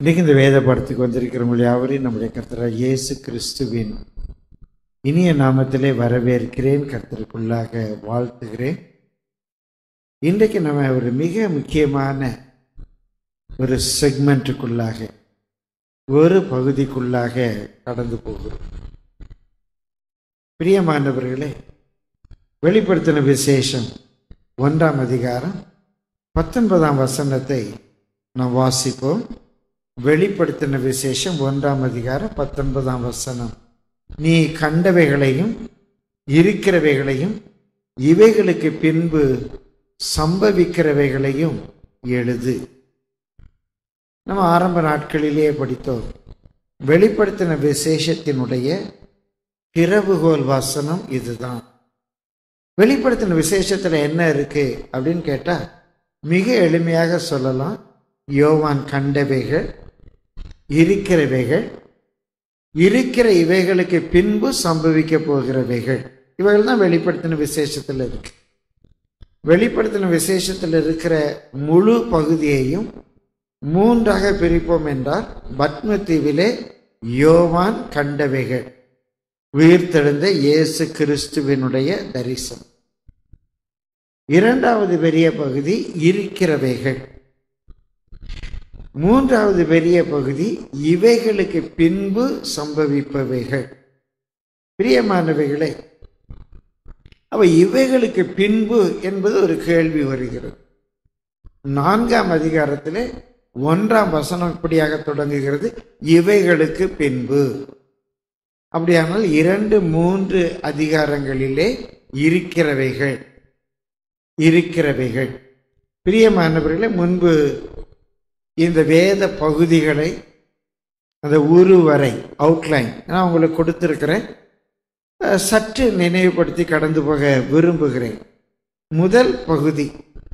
இன்றைக்கு இந்த வேத பாடத்துக்கு வந்திருக்கிறவங்க யாவரையும் நம்முடைய கர்த்தராகிய இயேசு கிறிஸ்துவின் இனிய நாமத்திலே வரவேற்கிறேன், கர்த்தருக்குள்ளாக வாழ்த்துகிறேன். இன்றைக்கு நம்ம ஒரு மிக முக்கியமான ஒரு செக்மெண்ட்டுக்குள்ளாக, ஒரு பகுதிக்குள்ளாக கடந்து போகிறோம். பிரியமானவர்களே, வெளிப்படுத்தின விசேஷம் 1ஆம் அதிகாரம் 19ஆம் வசனத்தை நாம் வாசிப்போம். வெளிப்படுத்தின விசேஷம் 1ஆம் அதிகாரம் 19ஆம் வசனம். நீ கண்டவைகளையும் இருக்கிறவைகளையும் இவைகளுக்கு பின்பு சம்பவிக்கிறவைகளையும் எழுது. நம்ம ஆரம்ப நாட்களிலேயே படித்தோம். வெளிப்படுத்தின விசேஷத்தினுடைய திறவுகோல் வசனம் இதுதான். வெளிப்படுத்தின விசேஷத்தில் என்ன இருக்கு அப்படின்னு கேட்டா மிக எளிமையாக சொல்லலாம். யோவான் கண்டவைகள், இருக்கிறவைகள், இருக்கிற இவைகளுக்கு பின்பு சம்பவிக்க போகிறவைகள், இவைகள் தான் வெளிப்படுத்தின விசேஷத்தில் இருக்கு. வெளிப்படுத்தின விசேஷத்தில் இருக்கிற முழு பகுதியையும் 3ஆக பிரிப்போம் என்றால், பத்மதீவிலே யோவான் கண்டவைகள், உயிர்த்தெழுந்த இயேசு கிறிஸ்துவினுடைய தரிசனம். 2வது பெரிய பகுதி இருக்கிறவைகள். 3வது பெரிய பகுதி இவைகளுக்கு பின்பு சம்பவிப்பவைகள். பிரியமானவைகளே, அவை இவைகளுக்கு பின்பு என்பது ஒரு கேள்வி வருகிறது. 4ஆம் அதிகாரத்திலே 1ஆம் வசனம் இப்படியாக தொடங்குகிறது, இவைகளுக்கு பின்பு. அப்படியானால் 2, 3 அதிகாரங்களிலே இருக்கிறவைகள். பிரியமானவர்களே, முன்பு இந்த வேத பகுதிகளை, அந்த உருவரை அவுட்லைன் நான் உங்களுக்கு கொடுத்திருக்கிறேன். சற்று நினைவுபடுத்தி கடந்து போக விரும்புகிறேன். முதல் பகுதி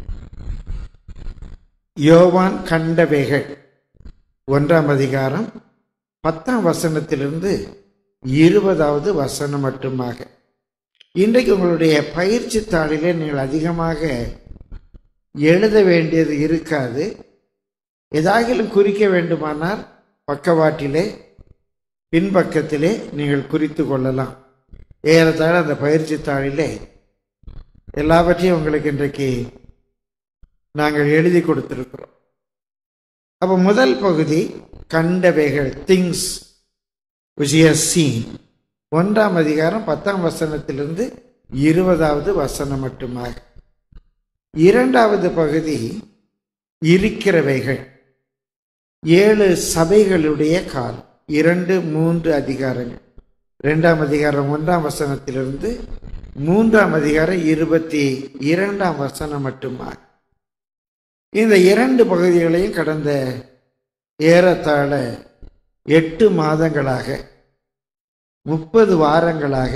யோவான் கண்டவைகள் 1ஆம் அதிகாரம் 10ஆம் வசனத்திலிருந்து 20வது வசனம் மட்டுமாக. இன்றைக்கு உங்களுடைய பயிற்சி தாளிலே நீங்கள் அதிகமாக எழுத வேண்டியது இருக்காது. ஏதாகிலும் குறிக்க வேண்டுமானால் பக்கவாட்டிலே பின்பக்கத்திலே நீங்கள் குறித்து கொள்ளலாம். ஏறத்தாழ அந்த பயிற்சி தாளிலே எல்லாவற்றையும் உங்களுக்கு இன்றைக்கு நாங்கள் எழுதி கொடுத்திருக்கிறோம். அப்போ முதல் பகுதி கண்டவைகள், things which he has seen, 1ஆம் அதிகாரம் 10ஆம் வசனத்திலிருந்து 20வது வசனம் மட்டுமாக. 2வது பகுதி இருக்கிறவைகள், 7 சபைகளுடைய காலம், 2, 3 அதிகாரங்கள். 2ஆம் அதிகாரம் 1ஆம் வசனத்திலிருந்து 3ஆம் அதிகாரம் 22ஆம் வசனம் மட்டுமாக. இந்த 2 பகுதிகளையும் கடந்த ஏறத்தாழ 8 மாதங்களாக, 30 வாரங்களாக,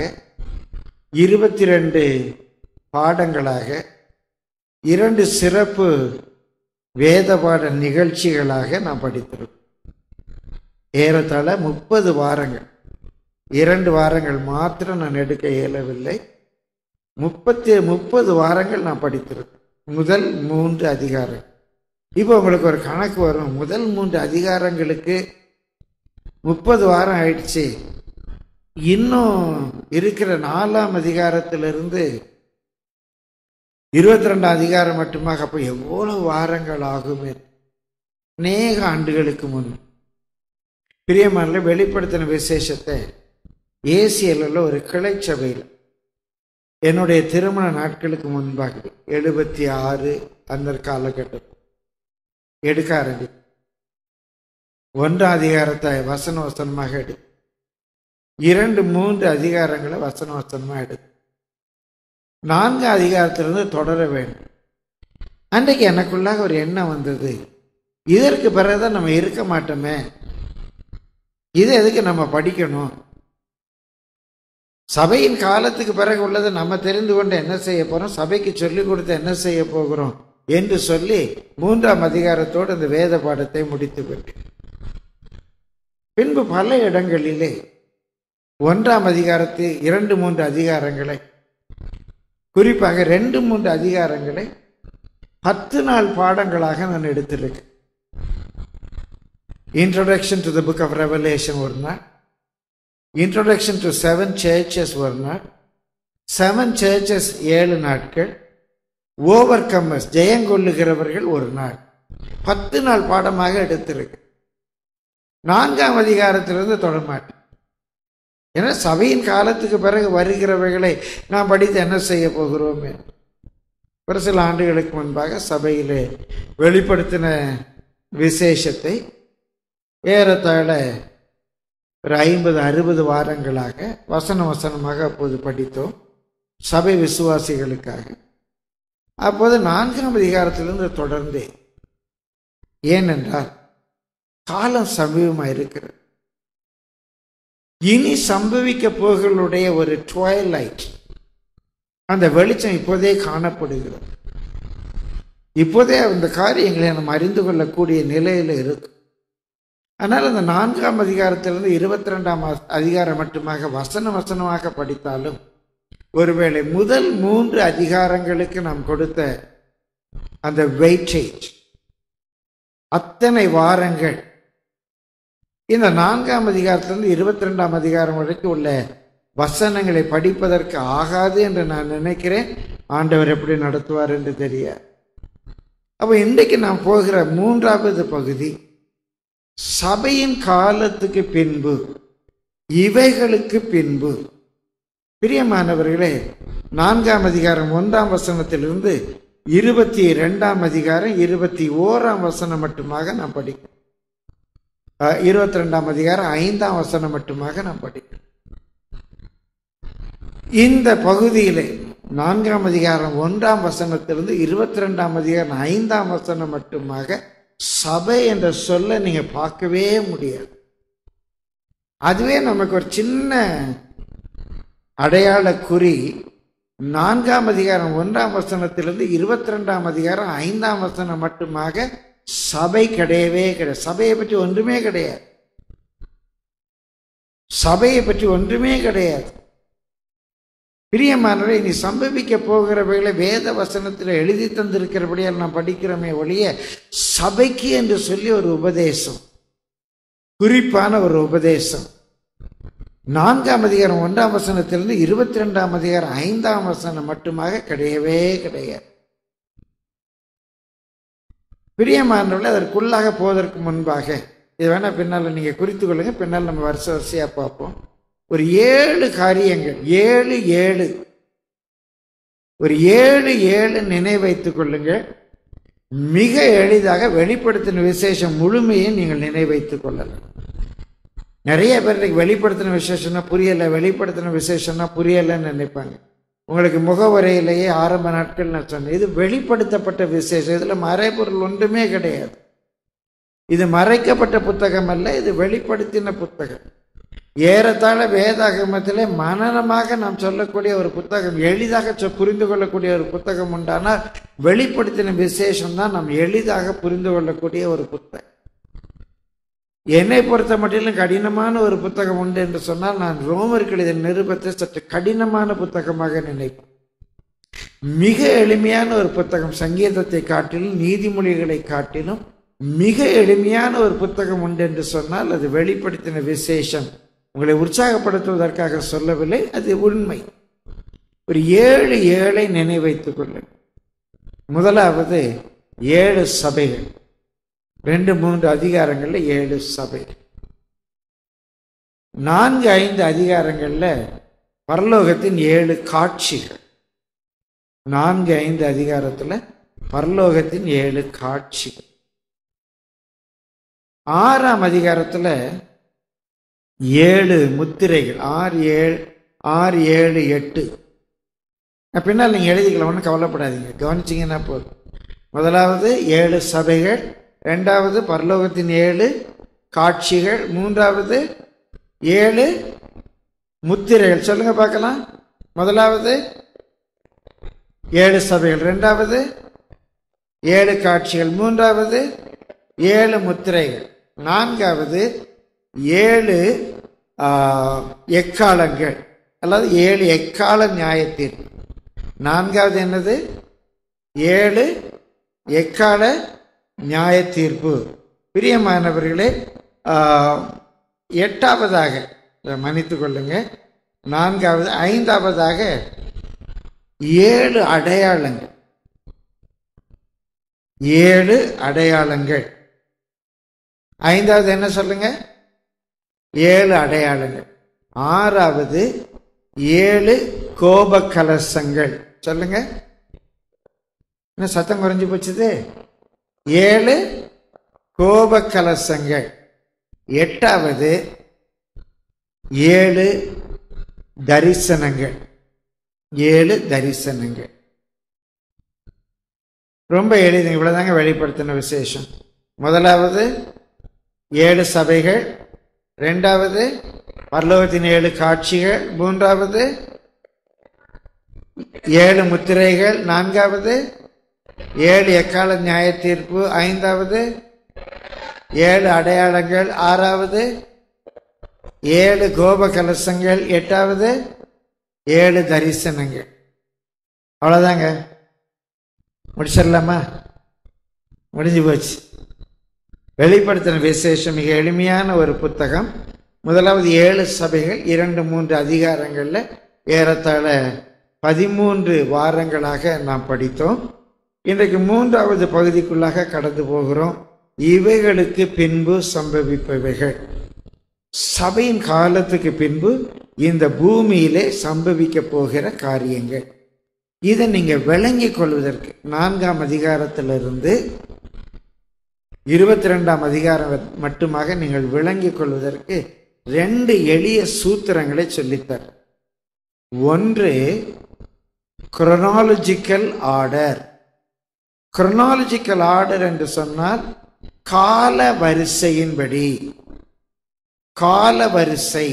22 பாடங்களாக, 2 சிறப்பு வேத பாட நிகழ்ச்சிகளாக நான் படித்திருக்கேன். ஏறத்தாழ 30 வாரங்கள். 2 வாரங்கள் மாத்திரம் நான் எடுக்க இயலவில்லை. 30 வாரங்கள் நான் படித்திருக்கேன். முதல் 3 அதிகாரம். இப்போ உங்களுக்கு ஒரு கணக்கு வரும். முதல் 3 அதிகாரங்களுக்கு 30 வாரம் ஆயிடுச்சு. இன்னும் இருக்கிற 4ஆம் அதிகாரத்திலிருந்து 22ஆம் அதிகாரம் மட்டுமாக. அப்போ எவ்வளவு வாரங்கள் ஆகுமே, அநேக ஆண்டுகளுக்கு முன். பிரியமான வெளிப்படுத்தின விசேஷத்தை ஏசியலில் ஒரு கிளை சபையில் என்னுடைய திருமண நாட்களுக்கு முன்பாக 76 அந்த காலகட்டம் எடுக்க ஆரம்பி. 1ஆம் அதிகாரத்தை வசனமாக எடு, 2, 3 அதிகாரங்களை வசனமாக எடு, 4ஆம் அதிகாரத்திலிருந்து தொடர வேண்டும். அன்றைக்கு எனக்குள்ளாக ஒரு எண்ணம் வந்தது, இதற்கு பிறகுதான் நம்ம இருக்க மாட்டோமே, இது எதுக்கு நம்ம படிக்கணும்? சபையின் காலத்துக்கு பிறகு உள்ளதை நம்ம தெரிந்து கொண்டு என்ன செய்ய போறோம், சபைக்கு சொல்லிக் கொடுத்து என்ன செய்ய போகிறோம் என்று சொல்லி 3ஆம் அதிகாரத்தோடு அந்த வேத பாடத்தை முடித்து விட்டேன். பின்பு பல இடங்களிலே 1ஆம் அதிகாரத்தை 2, 3 அதிகாரங்களை, குறிப்பாக 2, 3 அதிகாரங்களை 10 நாள் பாடங்களாக நான் எடுத்திருக்கேன். Introduction to the book of Revelation ஒரு நாள், இன்ட்ரோடக்ஷன் டு 7 churches ஒரு நாள், 7 churches 7 நாட்கள், ஓவர் கம்மர்ஸ் ஜெயங்கொள்ளுகிறவர்கள் ஒரு நாள், 10 நாள் பாடமாக எடுத்திருக்கு. 4ஆம் அதிகாரத்திலிருந்து தொடரமாட்டேன். ஏன்னா சபையின் காலத்துக்கு பிறகு வருகிறவைகளை நாம் படித்து என்ன செய்ய போகிறோம்? ஒரு சில ஆண்டுகளுக்கு முன்பாக சபையிலே வெளிப்படுத்தின விசேஷத்தை ஏறத்தாழ ஒரு 50-60 வாரங்களாக வசனமாக அப்போது படித்தோம் சபை விசுவாசிகளுக்காக. அப்போது 4ஆம் அதிகாரத்திலிருந்து தொடர்ந்தே, ஏனென்றால் காலம் சமீபமாக இருக்கிறது. இனி சம்பவிக்க போகளுடைய ஒரு ட்வைலைட், அந்த வெளிச்சம் இப்போதே காணப்படுகிறது. இப்போதே அந்த காரியங்களை நம்ம அறிந்து கொள்ளக்கூடிய நிலையில் இருக்கு. ஆனால் அந்த 4ஆம் அதிகாரத்திலிருந்து 22ஆம் அதிகாரம் மட்டுமாக வசனமாக படித்தாலும், ஒருவேளை முதல் 3 அதிகாரங்களுக்கு நாம் கொடுத்த அந்த வெயிட்டேஜ், அத்தனை வாரங்கள் இந்த 4ஆம் அதிகாரத்திலிருந்து 22ஆம் அதிகாரம் வரைக்கும் உள்ள வசனங்களை படிப்பதற்கு ஆகாது என்று நான் நினைக்கிறேன். ஆண்டவர் எப்படி நடத்துவார் என்று தெரியாது. அப்போ இன்றைக்கு நாம் போகிற 3வது பகுதி, சபையின் காலத்துக்கு பின்பு, இவைகளுக்கு பின்பு. பிரியமானவர்களே, 4ஆம் அதிகாரம் 1ஆம் வசனத்திலிருந்து 22ஆம் அதிகாரம் 21ஆம் வசனம் மட்டுமாக நாம் படிக்கிறோம். 22ஆம் அதிகாரம் 5ஆம் வசனம் மட்டுமாக நாம் படிக்கிறோம். இந்த பகுதியிலே 4ஆம் அதிகாரம் 1ஆம் வசனத்திலிருந்து 22ஆம் அதிகாரம் 5ஆம் வசனம் மட்டுமாக சபை என்ற சொல்ல நீங்க பார்க்கவே முடியாது. அதுவே நமக்கு ஒரு சின்ன அடையாள குறி. 4ஆம் அதிகாரம் 1ஆம் வசனத்திலிருந்து 22ஆம் அதிகாரம் 5ஆம் வசனம் மட்டுமாக சபை கிடையவே கிடையாது. சபையை பற்றி ஒன்றுமே கிடையாது. சபையை பற்றி ஒன்றுமே கிடையாது. பிரியமானவரை, இனி சம்பவிக்க போகிறவைகளை வேத வசனத்தில் எழுதி தந்திருக்கிறபடியால் நாம் படிக்கிறோமே ஒழிய, சபைக்கு என்று சொல்லி ஒரு உபதேசம், குறிப்பான ஒரு உபதேசம் 4ஆம் அதிகாரம் 1ஆம் வசனத்திலிருந்து 22ஆம் அதிகாரம் 5ஆம் வசனம் மட்டுமாக கிடையவே கிடையாது. பிரியமானவர்களே, அதற்குள்ளாக போவதற்கு முன்பாக இது வேணா பின்னால் நீங்க குறித்து கொள்ளுங்க. பின்னால் நம்ம வரிசையா பார்ப்போம். ஒரு 7 காரியங்கள், 7 ஒரு 7 நினைவைத்துக் கொள்ளுங்க. மிக எளிதாக வெளிப்படுத்தின விசேஷம் முழுமையை நீங்கள் நினைவைத்துக் கொள்ளலாம். நிறைய பேருக்கு வெளிப்படுத்தின விசேஷம்னா புரியல, வெளிப்படுத்தின விசேஷம்னா புரியலன்னு நினைப்பாங்க. உங்களுக்கு முகவரையிலேயே ஆரம்ப நாட்கள் நான் சொன்னேன், இது வெளிப்படுத்தப்பட்ட விசேஷம். இதுல மறைபொருள் ஒன்றுமே கிடையாது. இது மறைக்கப்பட்ட புத்தகம் அல்ல, இது வெளிப்படுத்தின புத்தகம். ஏறத்தாழ வேதாகமத்திலே மனனமாக நாம் சொல்லக்கூடிய ஒரு புத்தகம், எளிதாக புரிந்து கொள்ளக்கூடிய ஒரு புத்தகம் உண்டானால் வெளிப்படுத்தின விசேஷம் தான் நாம் எளிதாக புரிந்து கொள்ளக்கூடிய ஒரு புத்தகம். என்னை பொறுத்த மட்டிலும் கடினமான ஒரு புத்தகம் உண்டு என்று சொன்னால், நான் ரோமர்கள் இதன் நிருபத்தை சற்று கடினமான புத்தகமாக நினைப்பேன். மிக எளிமையான ஒரு புத்தகம், சங்கீதத்தை காட்டிலும் நீதிமொழிகளை காட்டிலும் மிக எளிமையான ஒரு புத்தகம் உண்டு என்று சொன்னால் அது வெளிப்படுத்தின விசேஷம். உங்களை உற்சாகப்படுத்துவதற்காக சொல்லவில்லை, அது உண்மை. ஒரு 7 நினைவைத்துக் கொள்ளுங்கள். முதலாவது 7 சபைகள், 2-3 அதிகாரங்கள்ல 7 சபைகள். 4-5 அதிகாரங்கள்ல பரலோகத்தின் 7 காட்சிகள். 4-5 அதிகாரத்துல பரலோகத்தின் 7 காட்சிகள். 6ஆம் அதிகாரத்துல 7 முத்திரைகள். 6, 7, 8. பின்னால் நீங்க எழுதிக்கலாம், ஒன்றும் கவலைப்படாதீங்க, கவனிச்சிங்கன்னா போதும். முதலாவது 7 சபைகள், 2வது பரலோகத்தின் 7 காட்சிகள், 3வது 7 முத்திரைகள். சொல்லுங்க பார்க்கலாம். முதலாவது 7 சபைகள், 2வது 7 காட்சிகள், 3வது 7 முத்திரைகள், 4வது 7 எக்காலங்கள் அல்லது 7 எக்கால நியாயத்தீர்ப்பு. 4வது என்னது? 7 எக்கால நியாய தீர்ப்பு. பிரியமானவர்களே, எட்டாவதாக மன்னித்து கொள்ளுங்க, நான்காவது, ஐந்தாவதாக 7 அடையாளங்கள். 7 அடையாளங்கள். ஐந்தாவது என்ன சொல்லுங்க? 7 அடையாளங்கள். ஆறாவது 7 கோப கலசங்கள். சொல்லுங்க, என்ன சத்தம் குறைஞ்சு போச்சுது? 7 கோப கலசங்கள். எட்டாவது 7 தரிசனங்கள். 7 தரிசனங்கள். ரொம்ப எளிது. இவ்வளவுதாங்க வெளிப்படுத்தின விசேஷம். முதலாவது 7 சபைகள், இரண்டாவது பரலோகத்தின் 7 காட்சிகள், மூன்றாவது 7 முத்திரைகள், நான்காவது 7 எக்கால நியாய தீர்ப்பு, ஐந்தாவது 7 அடையாளங்கள், ஆறாவது 7 கோப கலசங்கள், எட்டாவது 7 தரிசனங்கள். அவ்வளோதாங்க. முடிச்சிடலாமா? முடிஞ்சு போச்சு. வெளிப்படுத்தின விசேஷம் மிக எளிமையான ஒரு புத்தகம். முதலாவது 7 சபைகள், 2-3 அதிகாரங்களில் ஏறத்தாழ 13 வாரங்களாக நாம் படித்தோம். இன்றைக்கு 3வது பகுதிக்குள்ளாக கடந்து போகிறோம். இவைகளுக்கு பின்பு சம்பவிப்பவைகள். சபையின் காலத்துக்கு பின்பு இந்த பூமியிலே சம்பவிக்க போகிற காரியங்கள். இதை நீங்க விளங்கிக் கொள்வதற்கு 4ஆம் அதிகாரத்திலிருந்து 22ஆம் அதிகாரம் மட்டுமாக நீங்கள் விளங்கிக் கொள்வதற்கு 2 எளிய சூத்திரங்களை சொல்லித்தர. ஒன்று குரோனாலஜிக்கல் ஆர்டர். குரோனாலஜிக்கல் ஆர்டர் என்று சொன்னால் கால வரிசையின்படி, கால வரிசை,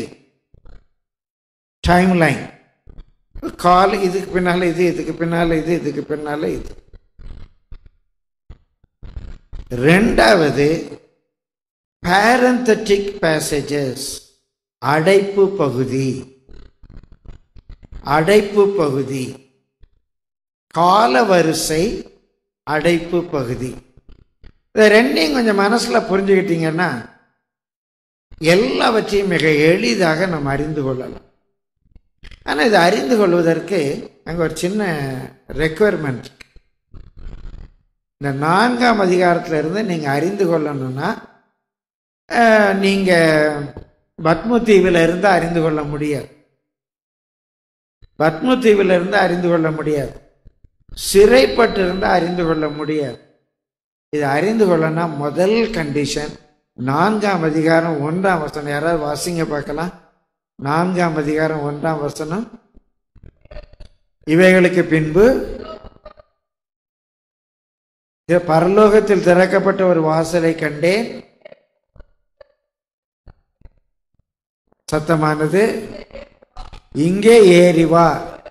டைம் லைன். கால இதுக்கு பின்னால இது, இதுக்கு பின்னால இது, இதுக்கு பின்னால இது. ரெண்டாவது parenthetic passages, அடைப்பு பகுதி. அடைப்பு பகுதி, கால வரிசை, அடைப்பு பகுதி. இதை ரெண்டையும் கொஞ்சம் மனசுல புரிஞ்சுக்கிட்டீங்கன்னா எல்லாவற்றையும் மிக எளிதாக நம்ம அறிந்து கொள்ளலாம். ஆனால் இதை அறிந்து கொள்வதற்கு அங்கே ஒரு சின்ன ரெக்குவயர்மெண்ட். இந்த 4ஆம் அதிகாரத்தில் இருந்து நீங்கள் அறிந்து கொள்ளணும்னா நீங்கள் பத்மு தீவில் இருந்து அறிந்து கொள்ள முடியாது. பத்மு தீவில் இருந்து அறிந்து கொள்ள முடியாது. சிறைப்பட்டு இருந்து அறிந்து கொள்ள முடியாது. இதை அறிந்து கொள்ளனா முதல் கண்டிஷன் 4ஆம் அதிகாரம் 1ஆம் வசனம். யாராவது வாசிங்க பார்க்கலாம். 4ஆம் அதிகாரம் 1ஆம் வசனம். இவைகளுக்கு பின்பு பரலோகத்தில் திறக்கப்பட்ட ஒரு வாசலை கண்டேன். சத்தமானது, இங்கே ஏறி வா,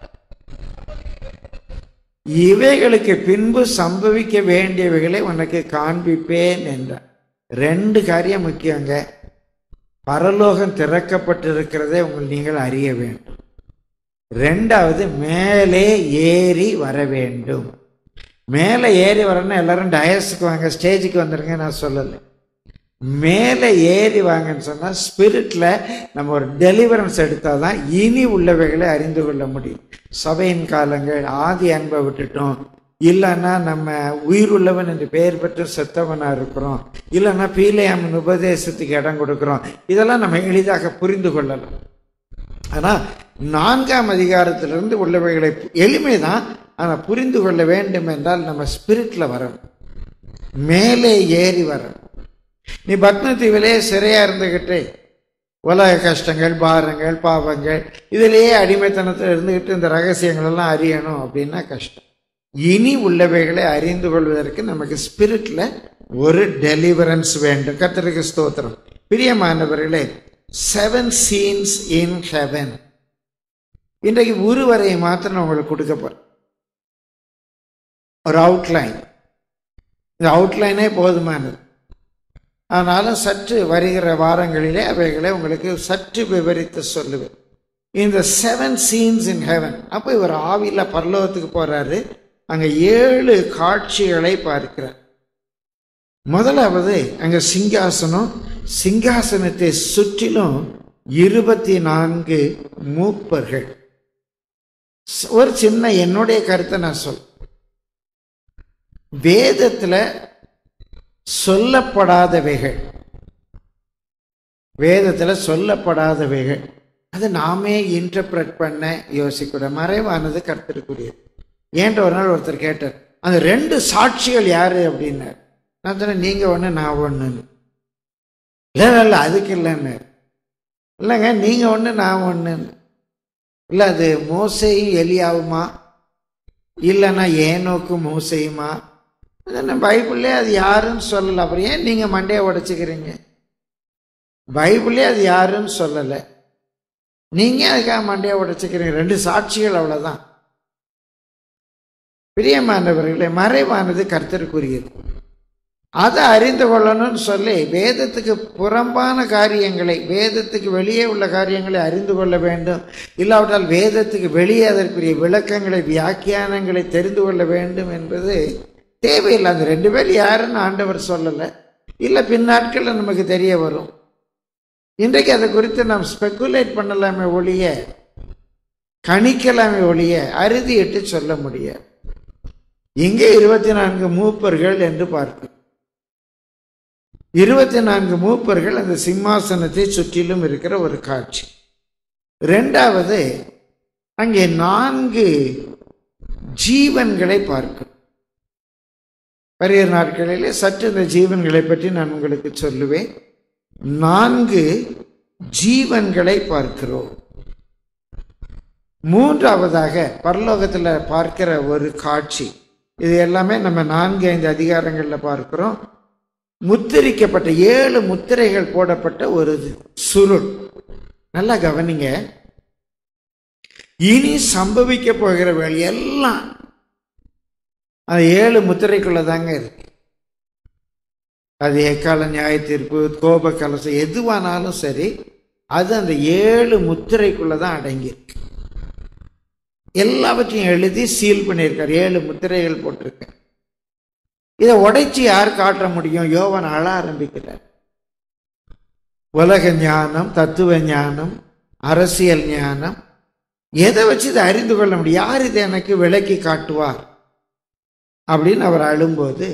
இவைகளுக்கு பின்பு சம்பவிக்க வேண்டியவைகளை உனக்கு காண்பிப்பேன் என்றார். 2 காரியம் முக்கியங்க. பரலோகம் திறக்கப்பட்டிருக்கிறதை நீங்கள் அறிய வேண்டும். 2வது மேலே ஏறி வர வேண்டும். மேலே ஏறி வரணும்னா எல்லாரும் டயஸுக்கு வாங்க, ஸ்டேஜுக்கு வந்துருங்க நான் சொல்லலை. மேலே ஏறி வாங்கன்னு சொன்னால் ஸ்பிரிட்ல நம்ம ஒரு டெலிவரன்ஸ் எடுத்தால் தான் இனி உள்ளவைகளை அறிந்து கொள்ள முடியும். சபையின் காலங்கள், ஆதி அன்பை விட்டுட்டோம், இல்லைன்னா நம்ம உயிருள்ளவன் என்று பெயர் பெற்று செத்தவனா இருக்கிறோம், இல்லைன்னா பீலையாமின் உபதேசத்துக்கு இடம் கொடுக்கிறோம். இதெல்லாம் நம்ம எளிதாக புரிந்து கொள்ளலாம். ஆனால் 4ஆம் அதிகாரத்திலிருந்து உள்ளவைகளை எளிமைதான், ஆனால் புரிந்து கொள்ள வேண்டும் என்றால் நம்ம ஸ்பிரிட்ல வரணும், மேலே ஏறி வரணும். நீ பத்ம தீவிலே சிறையா இருந்துகிட்டு உலக கஷ்டங்கள், பாரங்கள், பாவங்கள், இதிலேயே அடிமைத்தனத்தில் இருந்துகிட்டு இந்த ரகசியங்கள் எல்லாம் அறியணும் அப்படின்னா கஷ்டம். இனி உள்ளவைகளை அறிந்து கொள்வதற்கு நமக்கு ஸ்பிரிட்ல ஒரு டெலிவரன்ஸ் வேண்டும். கர்த்தருக்கு ஸ்தோத்திரம். பிரியமானவர்களே, 7 scenes in heaven. இன்றைக்கு ஒருவரை மாத்திரம் நான் உங்களுக்கு கொடுக்க போறேன், ஒரு அவுட்லைன். இந்த அவுட்லைனே போதுமானது. ஆனாலும் சற்று வருகிற வாரங்களிலே அவைகளை உங்களுக்கு சற்று விவரித்து சொல்லுவேன். இந்த 7 scenes in heaven. அப்போ இவர் ஆவியில் பரலோகத்துக்கு போறாரு. அங்க 7 காட்சிகளை பார்க்கிறார். முதலாவது அங்க சிங்காசனம், சிங்காசனத்தை சுற்றிலும் 24 மூப்பர்கள். ஒரு சின்ன என்னுடைய கருத்தை நான் வேதத்துல சொல்லப்படாதவைகள், அது நாமே இன்டர்பிரட் பண்ண யோசிக்கூட. மறைவானது கர்த்தருக்குரியது. ஏன்ற ஒரு நாள் ஒருத்தர் கேட்டார், அந்த 2 சாட்சிகள் யாரு அப்படின்னார். நான் சொன்னேன், நீங்க ஒண்ணு நான் ஒண்ணுன்னு. இல்ல அதுக்கு இல்லைன்னு. இல்லைங்க, நீங்க ஒண்ணு நான் ஒண்ணுன்னு. இல்லை, அது மோசேயும் எலியாவுமா, இல்லைன்னா ஏனோக்கு மோசையுமா? பைபிள்லே அது யாருன்னு சொல்லல. அப்புறம் ஏன் நீங்க மண்டையை உடைச்சுக்கிறீங்க? பைபிளே அது யாருன்னு சொல்லலை, நீங்க அதுக்காக மண்டையை உடைச்சுக்கிறீங்க. 2 சாட்சிகள், அவ்வளவுதான். பிரியமானவர்களே, மறைவானது கர்த்தருக்குரியது. அதை அறிந்து கொள்ளணும்னு சொல்லி வேதத்துக்கு புறம்பான காரியங்களை, வேதத்துக்கு வெளியே உள்ள காரியங்களை அறிந்து கொள்ள வேண்டும். இல்லாவிட்டால் வேதத்துக்கு வெளியே அதற்குரிய விளக்கங்களை, வியாக்கியானங்களை தெரிந்து கொள்ள வேண்டும் என்பது தேவையில்லை. அந்த 2 பேர் யாருன்னு ஆண்டவர் சொல்லலை. இல்லை, பின்னாட்களில் நமக்கு தெரிய வரும். இன்றைக்கு அதை குறித்து நாம் ஸ்பெக்குலேட் பண்ணலாமே ஒழிய, கணிக்கலாமே ஒழிய, அறுதியிட்டு சொல்ல முடியாது. இங்கே 24 மூப்பர்கள் என்று பார்க்கிறோம். 24 மூப்பர்கள் அந்த சிம்மாசனத்தை சுற்றிலும் இருக்கிற ஒரு காட்சி. 2வது, அங்கே 4 ஜீவன்களை பார்க்கிறோம். வருகிற நாட்களிலே சற்று இந்த ஜீவன்களை பற்றி நான் உங்களுக்கு சொல்லுவேன். 4 ஜீவன்களை பார்க்கிறோம். 3வதாக பரலோகத்தில் பார்க்கிற ஒரு காட்சி. இது எல்லாமே நம்ம 4-5 அதிகாரங்களில் பார்க்கிறோம். முத்திரிக்கப்பட்ட 7 முத்திரைகள் போடப்பட்ட ஒரு சுருள். நல்லா கவனிங்க. இனி சம்பவிக்க போகிற வேலை எல்லாம் அது 7 முத்திரைக்குள்ளதாங்க இருக்கு. அது எக்கால நியாய தீர்ப்பு, கோப கலசம், எதுவானாலும் சரி, அது அந்த 7 முத்திரைக்குள்ளதான் அடங்கியிருக்கு. எல்லாவற்றையும் எழுதி சீல் பண்ணியிருக்கார். 7 முத்திரைகள் போட்டிருக்க. இதை உடைச்சு யார் காட்ட முடியும்? யோவான் அழ ஆரம்பிக்கிறார். உலக ஞானம், தத்துவ ஞானம், அரசியல் ஞானம், எதை வச்சு இதை அறிந்து கொள்ள முடியும்? யார் இதை எனக்கு விளக்கி காட்டுவார் அப்படின்னு அவர் அழும்போது,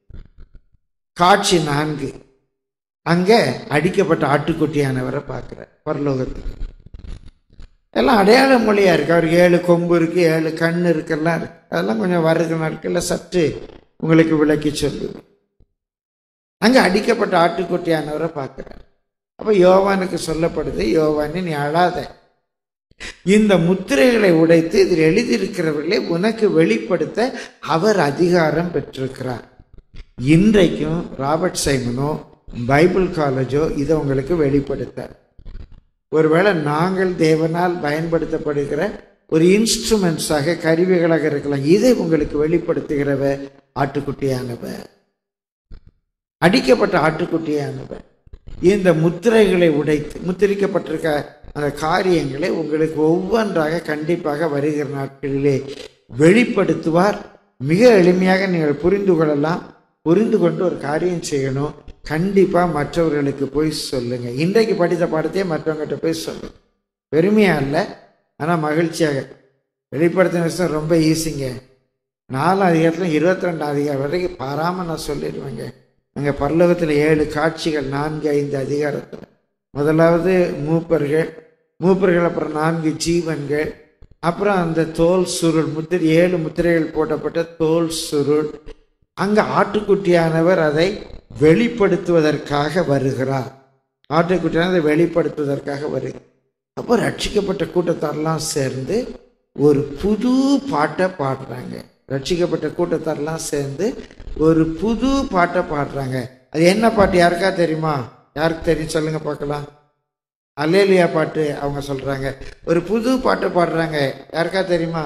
காட்சி 4, அங்க அடிக்கப்பட்ட ஆட்டுக்குட்டியானவரை பார்க்கிறார். பரலோகத்துக்கு எல்லாம் அடையாள மொழியா இருக்கு. அவருக்கு 7 கொம்பு இருக்கு, 7 கண் இருக்குல்லாம் இருக்கு. அதெல்லாம் கொஞ்சம் வருகிற நாட்கள்ல சற்று உங்களுக்கு விளக்கி சொல்லுவேன். அங்க அடிக்கப்பட்ட ஆட்டுக்குட்டியானவரை பார்க்கிறார். அப்ப யோவானுக்கு சொல்லப்படுது, யோவானே நீ அழாத, இந்த முத்திரைகளை உடைத்து இதில் எழுதியிருக்கிறவர்களே உனக்கு வெளிப்படுத்த அவர் அதிகாரம் பெற்றிருக்கிறார். இன்றைக்கும் ராபர்ட் சைமனோ பைபிள் காலேஜோ இதை உங்களுக்கு வெளிப்படுத்த, ஒருவேளை நாங்கள் தேவனால் பயன்படுத்தப்படுகிற ஒரு இன்ஸ்ட்ருமெண்ட்ஸாக, கருவிகளாக இருக்கலாம். இதை உங்களுக்கு வெளிப்படுத்துகிறவர் ஆட்டுக்குட்டியானவர், அடிக்கப்பட்ட ஆட்டுக்குட்டியானவர். இந்த முத்திரைகளை உடைத்து முத்திரிக்கப்பட்டிருக்க அந்த காரியங்களை உங்களுக்கு ஒவ்வொன்றாக கண்டிப்பாக வருகிற நாட்களிலே வெளிப்படுத்துவார். மிக எளிமையாக நீங்கள் புரிந்து கொள்ளலாம். புரிந்து கொண்டு ஒரு காரியம் செய்யணும். கண்டிப்பா மற்றவர்களுக்கு போய் சொல்லுங்க. இன்றைக்கு படித்த பாடத்தையே மற்றவங்ககிட்ட போய் சொல்லுங்க. பெருமையா இல்லை, ஆனா மகிழ்ச்சியாக. வெளிப்படுத்தின விஷயம் ரொம்ப ஈஸிங்க. 4 அதிகாரத்துல 22 அதிகாரம் வரைக்கும் பாராம நான் சொல்லிடுவேங்க. அங்க பரலோகத்துல 7 காட்சிகள் 4-5 அதிகாரத்துல. முதலாவது மூப்பர்கள், அப்புறம் 4 ஜீவன்கள், அப்புறம் அந்த தோல் சுருள், 7 முத்திரைகள் போடப்பட்ட தோல் சுருள். அங்க ஆட்டுக்குட்டியானவர் அதை வெளிப்படுத்துவதற்காக வருகிறார். ஆட்டுக்குட்டியானதை வெளிப்படுத்துவதற்காக வருகிறார். அப்போ ரட்சிக்கப்பட்ட கூட்டத்தாரெல்லாம் சேர்ந்து ஒரு புது பாட்டை பாடுறாங்க. ரட்சிக்கப்பட்ட கூட்டத்தாரெல்லாம் சேர்ந்து ஒரு புது பாட்டை பாடுறாங்க. அது என்ன பாட்டு யாருக்கா தெரியுமா? யாருக்கு தெரியும் சொல்லுங்க பார்க்கலாம். அல்லேலூயா பாட்டு அவங்க சொல்றாங்க. ஒரு புது பாட்டு பாடுறாங்க. யாருக்கா தெரியுமா?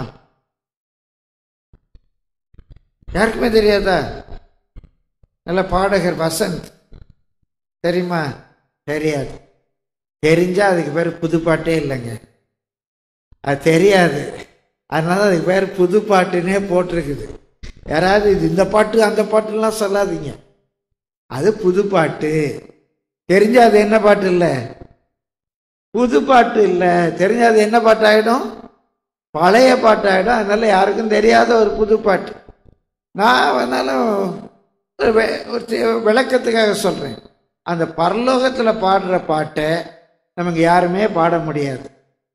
யாருக்குமே தெரியாதா? நல்ல பாடகர் வசந்த் தெரியுமா? தெரியாது. தெரிஞ்சா அதுக்கு பேர் புது பாட்டே இல்லைங்க. அது தெரியாது, அதனால அதுக்கு பேர் புது பாட்டுன்னே போட்டிருக்குது. யாராவது இது இந்த பாட்டு அந்த பாட்டுலாம் சொல்லாதீங்க, அது புது பாட்டு. தெரிஞ்சா அது என்ன பாட்டு இல்லை, புது பாட்டு இல்லை. தெரிஞ்சா அது என்ன பாட்டு ஆகிடும், பழைய பாட்டு ஆகிடும். அதனால யாருக்கும் தெரியாத ஒரு புது பாட்டு. நான் அதனாலும் ஒரு விளக்கத்துக்காக சொல்கிறேன். அந்த பரலோகத்தில் பாடுற பாட்டை நமக்கு யாருமே பாட முடியாது.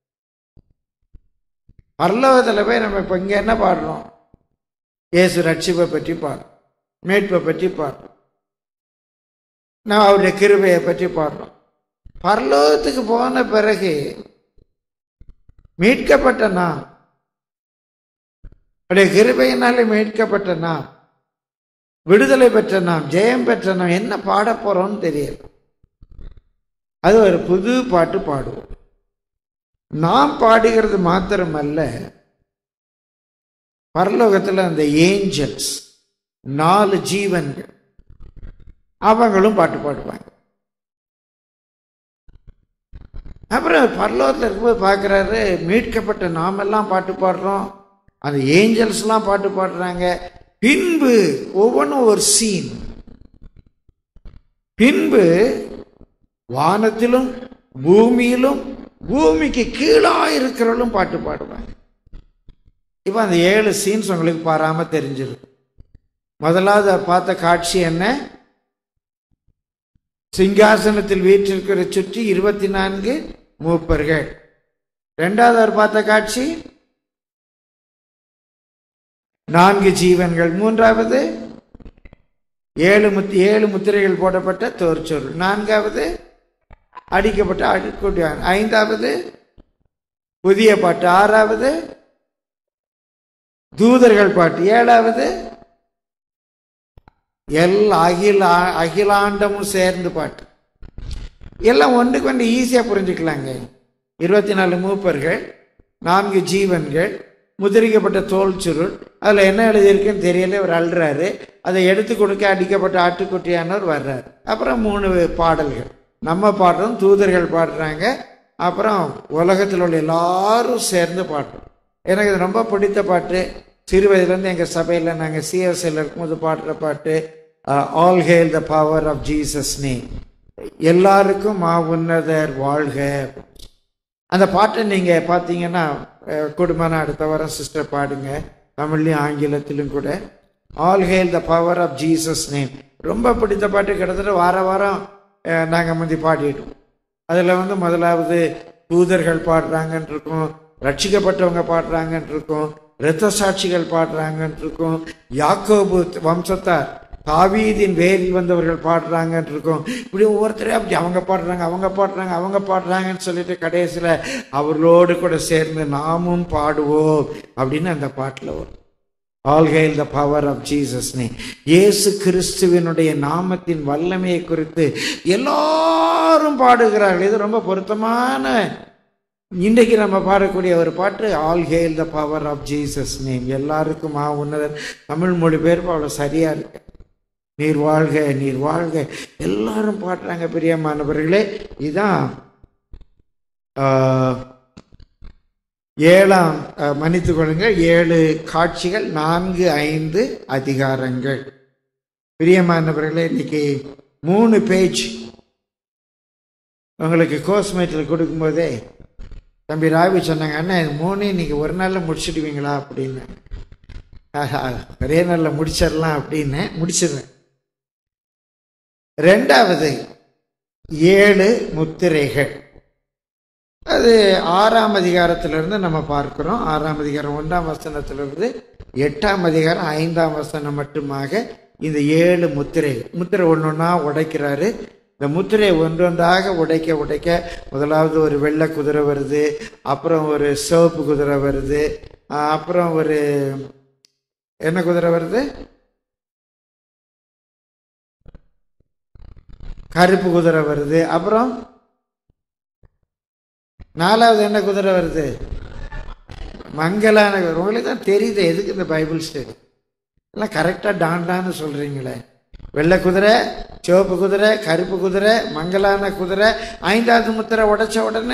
பரலோகத்தில் போய் நம்ம இப்போ இங்கே என்ன பாடுறோம், இயேசு ரட்சிப்பை பற்றி பாடுறோம், மீட்பை பற்றி பாடுறோம், நான் அவருடைய கிருபையை பற்றி பாடுறோம். பரலோகத்துக்கு போன பிறகு மீட்கப்பட்ட நாம், அவருடைய கிருபையினாலே மீட்கப்பட்ட நாம், விடுதலை பெற்ற நாம், ஜெயம் பெற்ற நாம் என்ன பாட போறோம்னு தெரியல. அது ஒரு புது பாட்டு பாடுவோம். நாம் பாடுகிறது மாத்திரமல்ல, பரலோகத்தில் அந்த ஏஞ்சல்ஸ் 4 ஜீவன்கள் அவங்களும் பாட்டு பாடுவாங்க. அப்புறம் பரலோகத்தில் இருக்கும்போது பார்க்குறாரு, மீட்கப்பட்ட நாமெல்லாம் பாட்டு பாடுறோம், அந்த ஏஞ்சல்ஸ்லாம் பாட்டு பாடுறாங்க. பின்பு ஒவ்வொன்றும் ஒரு சீன். பின்பு வானத்திலும் பூமியிலும் பூமிக்கு கீழாக இருக்கிறவங்களும் பாட்டு பாடுவாங்க. இப்போ அந்த 7 சீன்ஸ் உங்களுக்கு பாராம தெரிஞ்சிருக்கு. முதலாவது பார்த்த காட்சி என்ன, சிங்காசனத்தில் வீற்றிருக்கிற சுற்றி 24 மூப்பர்கள். இரண்டாவது அவர் பார்த்த காட்சி 4 ஜீவன்கள். மூன்றாவது 7 முத்திரைகள் போடப்பட்ட தோற்சொல். நான்காவது அடிக்கப்பட்ட அடிக்கொடியான். ஐந்தாவது புதிய பாட்டு. ஆறாவது தூதர்கள் பாட்டு. ஏழாவது அகிலாண்டமும் சேர்ந்து பாட்டு. எல்லாம் ஒன்றுக்கு ஒன்று ஈஸியாக புரிஞ்சுக்கலாங்க. 24 மூப்பர்கள், 4 ஜீவன்கள், முதிரிக்கப்பட்ட தோல் சுருள். அதில் என்ன எழுதியிருக்குன்னு தெரியல, அவர் அழுறாரு. அதை எடுத்து கொடுக்க அடிக்கப்பட்ட ஆட்டுக்குட்டியானவர் வர்றாரு. அப்புறம் 3 பாடல்கள் நம்ம பாடுறோம், தூதர்கள் பாடுறாங்க, அப்புறம் உலகத்தில் உள்ள எல்லாரும் சேர்ந்து பாடுறோம். எனக்கு இது ரொம்ப பிடித்த பாட்டு. சிறு வயதுலேருந்து எங்கள் சபையில் நாங்கள் சிஎஸ்எல் இருக்கும்போது பாடுற பாட்டு, all hail the power of Jesus name, எல்லாருக்கும் உன்னதர் வாழ்க. அந்த பாட்டை நீங்கள் பார்த்தீங்கன்னா குடும்பம் அடுத்த வாரம் சிஸ்டர் பாடுங்க, தமிழ்லையும் ஆங்கிலத்திலும் கூட. All hail the power of Jesus name ரொம்ப பிடித்த பாட்டு. கிட்டத்தட்ட வாரம் நாங்கள் முந்தி பாடிட்டோம். அதில் முதலாவது தூதர்கள் பாடுறாங்கன்னு இருக்கும், ரட்சிக்கப்பட்டவங்க பாடுறாங்கன்னு இருக்கும், இரத்த சாட்சிகள் பாடுறாங்கன்னு இருக்கும், யாக்கோபு வம்சத்தார் தாவீதின் வேரில் வந்தவர்கள் பாடுறாங்கன்னு இருக்கும். இப்படி ஒவ்வொருத்தரையும் அப்படி அவங்க பாடுறாங்கன்னு சொல்லிட்டு கடைசியில் அவர்களோடு கூட சேர்ந்து நாமும் பாடுவோம் அப்படின்னு அந்த பாட்டில் வரும். All hail the power of Jesus name. இயேசு கிறிஸ்துவினுடைய நாமத்தின் வல்லமையை குறித்து எல்லாரும் பாடுகிறார்கள். இது ரொம்ப பொருத்தமான இன்றைக்கு நம்ம பாடக்கூடிய ஒரு பாட்டு, all hail the power of Jesus name. எல்லாருக்கும் உன்னதர். தமிழ் மொழிபெயர்ப்பு அவ்வளோ சரியா இருக்கு. நீர் வாழ்க, நீர் வாழ்க, எல்லாரும் பாடுறாங்க. பிரியமானவர்களே, இதுதான் 7ஆம் மன்னித்து கொள்ளுங்கள் 7 காட்சிகள், 4-5 அதிகாரங்கள். பிரியமானவர்களே, இன்னைக்கு 3 பேஜ் உங்களுக்கு கோர்ஸ்மேட்டில் கொடுக்கும்போதே தம்பி ராவி சொன்னாங்க, அண்ணா இது 3 இன்னைக்கு ஒரு நாளில் முடிச்சிடுவீங்களா அப்படின்னு. ஒரே நாளில் முடிச்சிடலாம் அப்படின்னு முடிச்சிடுறேன். 2வது 7 முத்திரைகள். அது 6ஆம் அதிகாரத்திலிருந்து நம்ம பார்க்கிறோம். 6ஆம் அதிகாரம் 1ஆம் வசனத்திலிருந்து 8ஆம் அதிகாரம் 5ஆம் வசனம் மட்டுமாக இந்த 7 முத்திரை ஒன்றொன்னா உடைக்கிறாரு. இந்த முத்திரை ஒன்றொன்றாக உடைக்க முதலாவது ஒரு வெள்ளை குதிரை வருது, அப்புறம் ஒரு சிவப்பு குதிரை வருது, அப்புறம் ஒரு என்ன குதிரை வருது, கருப்பு குதிரை வருது, அப்புறம் 4வது என்ன குதிரை வருது, மங்கலான குதிரை. உங்களுக்கு தான் தெரியுது எதுக்கு இந்த பைபிள் ஸ்டடி எல்லாம் கரெக்டாக டாண்டான்னு சொல்றீங்களே. வெள்ளை குதிரை, சிவப்பு குதிரை, கருப்பு குதிரை, மங்கலான குதிரை. 5வது முத்திரை உடைச்ச உடனே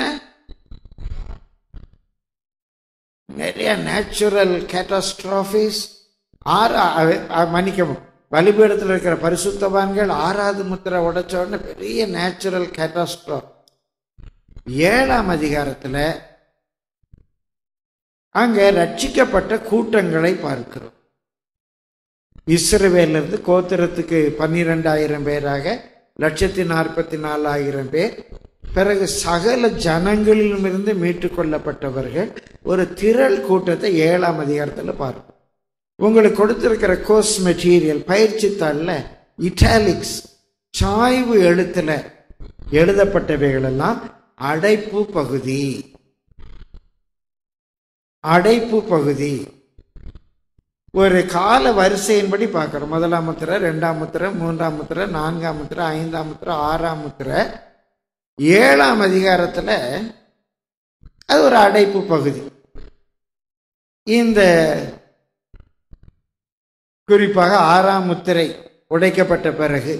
நிறைய நேச்சுரல் கேட்டாஸ்ட்ராஃபிஸ். மன்னிக்கவும், பலிபீடத்தில் இருக்கிற பரிசுத்தவான்கள் 6வது முத்திரை உடைச்ச உடனே பெரிய நேச்சுரல் கேட்டாஸ்ட்ரோஃப். 7ஆம் அதிகாரத்தில் அங்க ரட்சிக்கப்பட்ட கூட்டங்களை பார்க்கிறோம். இஸ்ரவேலிருந்து கோத்திரத்துக்கு 12,000 பேராக 1,44,000 பேர், பிறகு சகல ஜனங்களிலுமிருந்து மீட்டு கொள்ளப்பட்டவர்கள், ஒரு திரள் கூட்டத்தை 7ஆம் அதிகாரத்தில் பார்ப்போம். உங்களுக்கு கொடுத்திருக்கிற கோர்ஸ் மெட்டீரியல் பயிற்சி தாளில் இட்டாலிக்ஸ் சாய்வு எழுத்துல எழுதப்பட்டவைகள் எல்லாம் அடைப்பு பகுதி. அடைப்பு பகுதி ஒரு கால வரிசையின்படி பார்க்கிறோம். 1ஆம் முத்திரை, 2ஆம் முத்திரை, 3ஆம் முத்திரை, 4ஆம் முத்திரை, 5ஆம் முத்திரை, 6ஆம் முத்திரை. 7ஆம் அதிகாரத்தில் அது ஒரு அடைப்பு பகுதி. இந்த குறிப்பாக 6ஆம் முத்திரை உடைக்கப்பட்ட பிறகு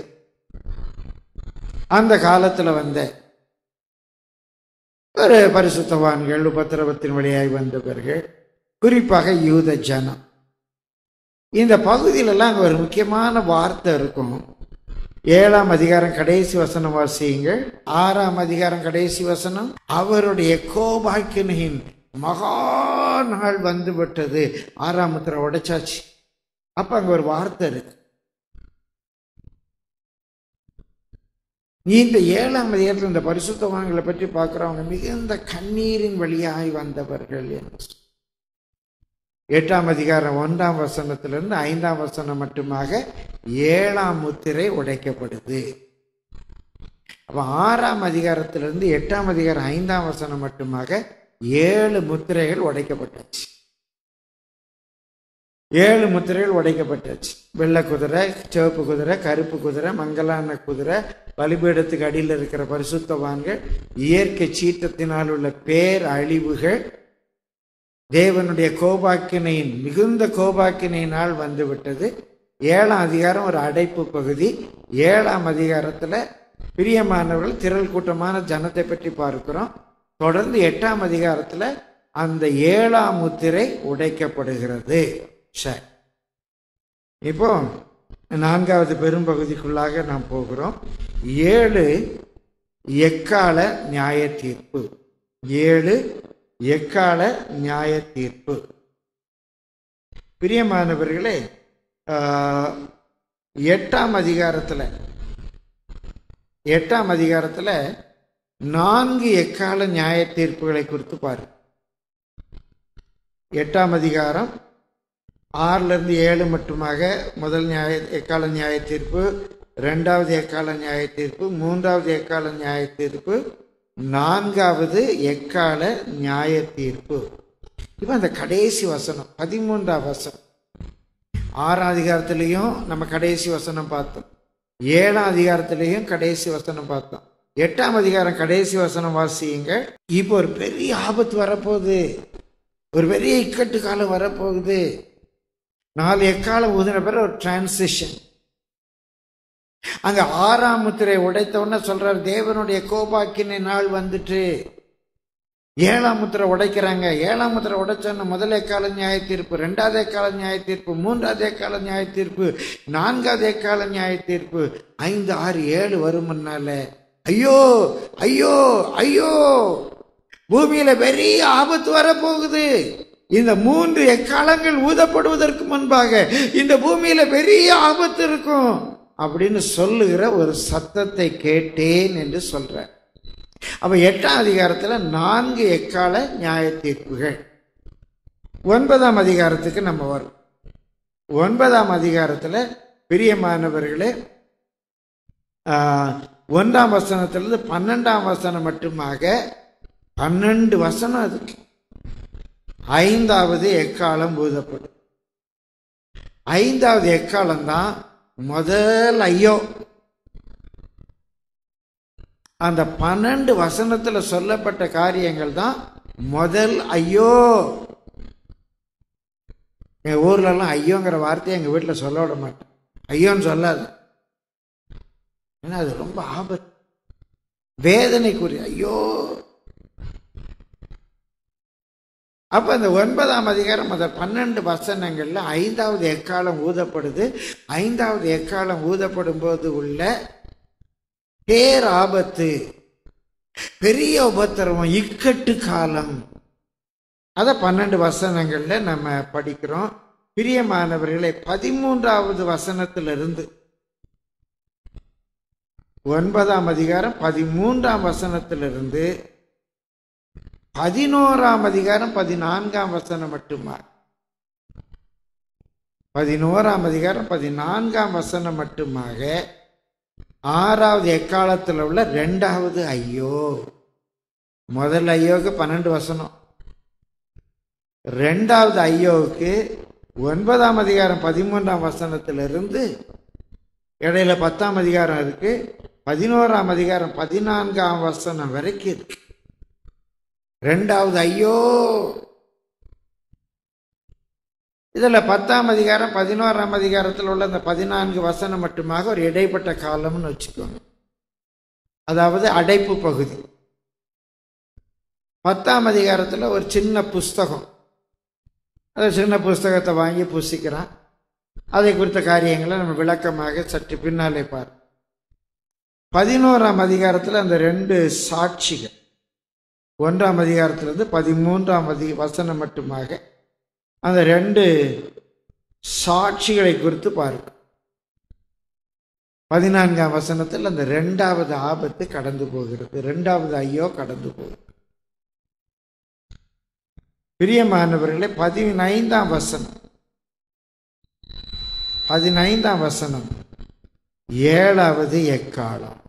அந்த காலத்தில் வந்த ஒரு பரிசுத்தவான்கள், உபத்திரவத்தின் வழியாய் வந்தவர்கள், குறிப்பாக யூத ஜனம். இந்த பகுதியிலெல்லாம் அங்கே ஒரு முக்கியமான வார்த்தை இருக்கும். 7ஆம் அதிகாரம் கடைசி வசனம் வாசியுங்கள். 6ஆம் அதிகாரம் கடைசி வசனம், அவருடைய கோபாக்கினின் மகா நாள் வந்து விட்டது. 6ஆம் முத்திரை உடைச்சாச்சு. அப்ப அங்க ஒரு வார்த்தை இருக்கு. இந்த 7ஆம் அதிகாரத்தில் இந்த பரிசுத்தவான்களை பற்றி பார்க்கிறவங்க மிகுந்த கண்ணீரின் வழியாய் வந்தவர்கள் என்று. 8ஆம் அதிகாரம் 1ஆம் வசனத்திலிருந்து 5ஆம் வசனம் மட்டுமாக 7ஆம் முத்திரை உடைக்கப்படுது. அப்ப 6ஆம் அதிகாரத்திலிருந்து 8ஆம் அதிகாரம் 5ஆம் வசனம் மட்டுமாக 7 முத்திரைகள் உடைக்கப்பட்டாச்சு. 7 முத்திரைகள் உடைக்கப்பட்டாச்சு. வெள்ளை குதிரை, சிவப்பு குதிரை, கருப்பு குதிரை, மங்கலான குதிரை, பலிபீடத்துக்கு அடியில் இருக்கிற பரிசுத்தவான்கள், இயற்கை சீற்றத்தினால் உள்ள பேர் அழிவுகள், தேவனுடைய கோபாக்கினையின் மிகுந்த கோபாக்கினையினால் வந்து விட்டது. 7ஆம் அதிகாரம் ஒரு அடைப்பு பகுதி. 7ஆம் அதிகாரத்தில் பிரியமானவர்கள் திரள் கூட்டமான ஜனத்தை பற்றி பார்க்கிறோம். தொடர்ந்து 8ஆம் அதிகாரத்தில் அந்த 7ஆம் முத்திரை உடைக்கப்படுகிறது. சரி, இப்போ 4வது பெரும்பகுதிக்குள்ளாக நாம் போகிறோம். 7 எக்கால நியாய தீர்ப்பு. 7 எக்கால நியாய தீர்ப்பு. பிரியமானவர்களே, 8ஆம் அதிகாரத்தில் 4 எக்கால நியாய தீர்ப்புகளை குறித்து பாரு. 8ஆம் அதிகாரம் 6லிருந்து 7 மட்டுமாக முதல் எக்கால நியாய தீர்ப்பு, 2வது எக்கால நியாய தீர்ப்பு, 3வது எக்கால நியாய தீர்ப்பு, 4வது எக்கால நியாய தீர்ப்பு. இப்போ அந்த கடைசி வசனம் 13ஆம் வசனம். 6ஆம் அதிகாரத்திலையும் நம்ம கடைசி வசனம் பார்த்தோம். 7ஆம் அதிகாரத்திலையும் கடைசி வசனம் பார்த்தோம். 8ஆம் அதிகாரம் கடைசி வசனம் வாசியுங்க. இப்போ ஒரு பெரிய ஆபத்து வரப்போகுது, ஒரு பெரிய இக்கட்டு காலம் வரப்போகுது. 4 எக்காலம் ஊதின பிறகு ஒரு டிரான்சிஷன். அங்க 6ஆம் முத்திரை உடைத்தவன சொல்றாரு, தேவனுடைய கோபாக்கினை நாள் வந்துட்டு. 7ஆம் முத்திரை உடைக்கிறாங்க. 7ஆம் முத்திரை உடைச்சோன்னா முதல் எக்கால நியாய தீர்ப்பு, 2வது எக்கால நியாய தீர்ப்பு, 3வது எக்கால நியாய தீர்ப்பு, 4வது எக்கால நியாய தீர்ப்பு, 5, 6, 7 வரும் முன்னால ஐயோ ஐயோ ஐயோ, பூமியில பெரிய ஆபத்து வரப்போகுது. இந்த 3 எக்காலங்கள் ஊதப்படுவதற்கு முன்பாக இந்த பூமியில பெரிய ஆபத்து இருக்கும் அப்படின்னு சொல்லுகிற ஒரு சத்தத்தை கேட்டேன் என்று சொல்ற. அப்ப 8ஆம் அதிகாரத்துல 4 எக்கால நியாய தீர்ப்புகள். 9ஆம் அதிகாரத்துக்கு நம்ம வரும். 9ஆம் அதிகாரத்துல பிரியமானவர்களே, 1ஆம் வசனத்திலிருந்து 12ஆம் வசனம் மட்டுமாக 12 வசனம் அதுக்கு 5வது எக்காலம் ஊதப்படும். 5வது எக்காலம் தான் முதல் ஐயோ. அந்த 12 வசனத்துல சொல்லப்பட்ட காரியங்கள் தான் முதல் ஐயோ. எங்க ஊர்ல எல்லாம் ஐயோங்கிற வார்த்தையை எங்க வீட்டுல சொல்ல விட மாட்டேன். ஐயோன்னு சொல்லாது, ஏன்னா அது ரொம்ப ஆபத்து, வேதனைக்குரிய ஐயோ. அப்ப அந்த 9ஆம் அதிகாரம் அந்த 12 வசனங்கள்ல 5வது எக்காலம் ஊதப்படுது. 5வது எக்காலம் ஊதப்படும் போது உள்ள பேராபத்து, பெரிய உபத்திரவம், இக்கட்டு காலம், அத 12 வசனங்கள்ல நம்ம படிக்கிறோம். பிரியமானவர்களே, 13வது வசனத்திலிருந்து 9ஆம் அதிகாரம் 13ஆம் வசனத்திலிருந்து 11ஆம் அதிகாரம் 14ஆம் வசனம் மட்டுமா, 11ஆம் அதிகாரம் 14ஆம் வசனம் மட்டுமாக 6வது எக்காலத்தில் உள்ள 2வது ஐயோ. முதல் ஐயோவுக்கு 12 வசனம், 2வது ஐயோவுக்கு 9ஆம் அதிகாரம் 13ஆம் வசனத்திலிருந்து இடையில 10ஆம் அதிகாரம் இருக்கு, 11ஆம் அதிகாரம் 14ஆம் வசனம் வரைக்கும் இருக்கு. 2வது ஐயோ. இதுல 10ஆம் அதிகாரம் 11ஆம் அதிகாரத்தில் உள்ள அந்த 14 வசனம் மட்டுமாக ஒரு இடைப்பட்ட காலம்னு வச்சுக்கோங்க. அதாவது அடைப்பு பகுதி. 10ஆம் அதிகாரத்தில் ஒரு சின்ன புஸ்தகம், அந்த சின்ன புஸ்தகத்தை வாங்கி புசிக்கிறான். அதை குறித்த காரியங்களை நம்ம விளக்கமாக சற்று பின்னாலே பார். 11ஆம் அதிகாரத்தில் அந்த 2 சாட்சிகள், 1ஆம் அதிகாரத்திலிருந்து 13ஆம் வசனம் மட்டுமாக அந்த 2 சாட்சிகளை குறித்து பாருங்க. 14ஆம் வசனத்தில் அந்த 2வது ஆபத்து கடந்து போகிறது, 2வது ஐயோ கடந்து போகிறது. பிரியமானவர்களே, 15ஆம் வசனம் 7வது எக்காலம்.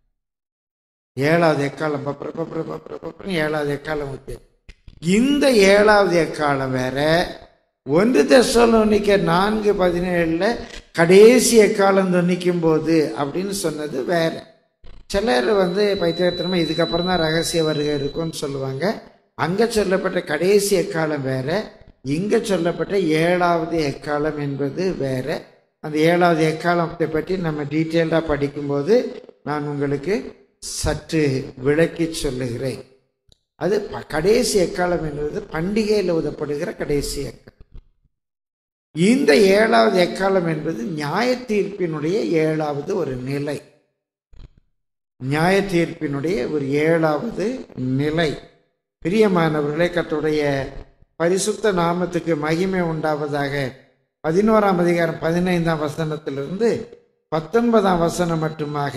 7வது எக்காலம் 7வது எக்காலம். இந்த 7வது எக்காலம் வேற. 1 தெசலோனிக்கர் 4:17 கடைசி எக்காலம் தொன்னிக்கும் போது அப்படின்னு சொன்னது வேற. சிலர் பைத்தியத்திரமா இதுக்கப்புறம் தான் ரகசிய வருகை இருக்கும்னு சொல்லுவாங்க. அங்க சொல்லப்பட்ட கடைசி எக்காலம் வேற, இங்க சொல்லப்பட்ட 7வது எக்காலம் என்பது வேற. அந்த 7வது எக்காலத்தை பற்றி நம்ம டீட்டெயில்டா படிக்கும்போது நான் உங்களுக்கு சற்று விளக்கி சொல்லுகிறேன். அது கடைசி எக்காலம் என்பது பண்டிகையில் ஊதப்படுகிற கடைசி எக்காலம். இந்த 7வது எக்காலம் என்பது நியாய தீர்ப்பினுடைய 7வது ஒரு நிலை, நியாய தீர்ப்பினுடைய ஒரு 7வது நிலை. பிரியமானவர்களே, கர்த்தருடைய பரிசுத்த நாமத்துக்கு மகிமை உண்டாவதாக. 11ஆம் அதிகாரம் 15ஆம் வசனத்திலிருந்து 19ஆம் வசனம் மட்டுமாக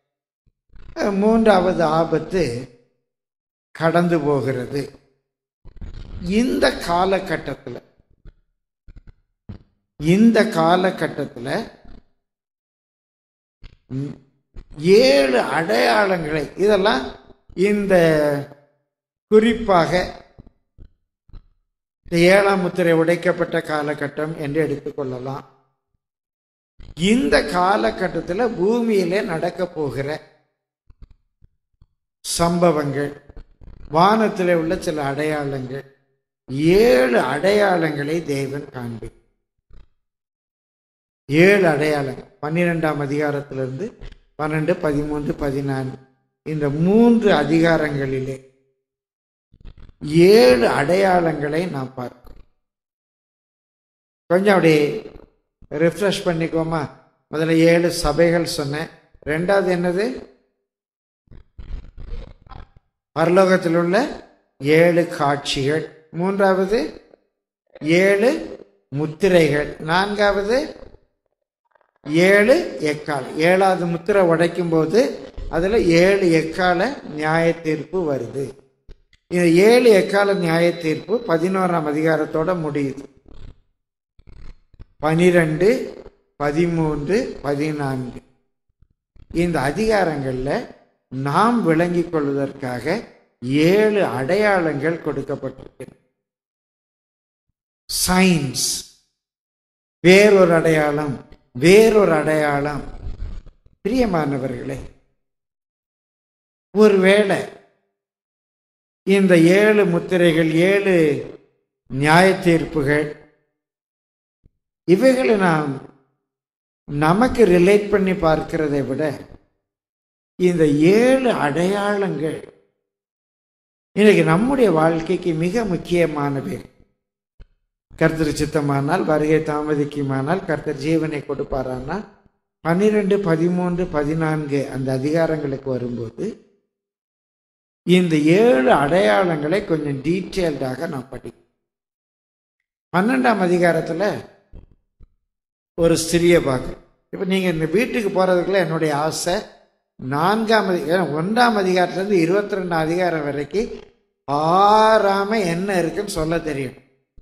3வது ஆபத்து கடந்து போகிறது. இந்த காலகட்டத்தில் 7 அடையாளங்களை, இதெல்லாம் இந்த குறிப்பாக 7ஆம் முத்திரை உடைக்கப்பட்ட காலகட்டம் என்று எடுத்துக்கொள்ளலாம். இந்த காலகட்டத்தில் பூமியிலே நடக்க போகிற சம்பவங்கள், வானத்திலே உள்ள சில அடையாளங்கள், 7 அடையாளங்களை தேவன் காண்பி. 7 அடையாளங்கள் 12ஆம் அதிகாரத்திலிருந்து 12, 13, 14 இந்த 3 அதிகாரங்களிலே 7 அடையாளங்களை நாம் பார்க்கிறோம். கொஞ்சம் அப்படியே ரிஃப்ரெஷ் பண்ணிக்கோமா. முதல்ல 7 சபைகள் சொன்னேன். 2வது என்னது? பரலோகத்தில் உள்ள 7 காட்சிகள். 3வது 7 முத்திரைகள். 4வது 7 எக்காலம். 7வது முத்திரை உடைக்கும் போது அதுல 7 எக்கால நியாய தீர்ப்பு வருது. இந்த 7 எக்கால நியாய தீர்ப்பு 11ஆம் அதிகாரத்தோட முடியுது. 12, 13, 14 இந்த அதிகாரங்கள்ல நாம் விளங்கிக் கொள்வதற்காக 7 அடையாளங்கள் கொடுக்கப்பட்டிருக்கிறது. சயின்ஸ், வேறொரு அடையாளம், வேறொரு அடையாளம். பிரியமானவர்களே, ஒருவேளை இந்த 7 முத்திரைகள், 7 நியாய தீர்ப்புகள், இவைகளை நாம் நமக்கு ரிலேட் பண்ணி பார்க்கிறதை விட இந்த 7 அடையாளங்கள், இன்னைக்கு நம்முடைய வாழ்க்கைக்கு மிக முக்கியமானவை. கர்த்தர் சித்தமானால், வருகை தாமதிக்குமானால், கர்த்தர் ஜீவனை கொடுப்பாரானால் 12, 13, 14 அந்த அதிகாரங்களுக்கு வரும்போது இந்த 7 அடையாளங்களை கொஞ்சம் டீட்டெயில்டாக நான் படிப்பேன். 12ஆம் அதிகாரத்தில் ஒரு ஸ்திரியை பார்க்குறேன். இப்போ நீங்கள் இந்த வீட்டுக்கு போகிறதுக்குள்ள என்னுடைய ஆசை 1ஆம் அதிகாரத்துலேருந்து 22ஆம் அதிகாரம் வரைக்கும் ஆறாமல் என்ன இருக்குன்னு சொல்ல தெரியும்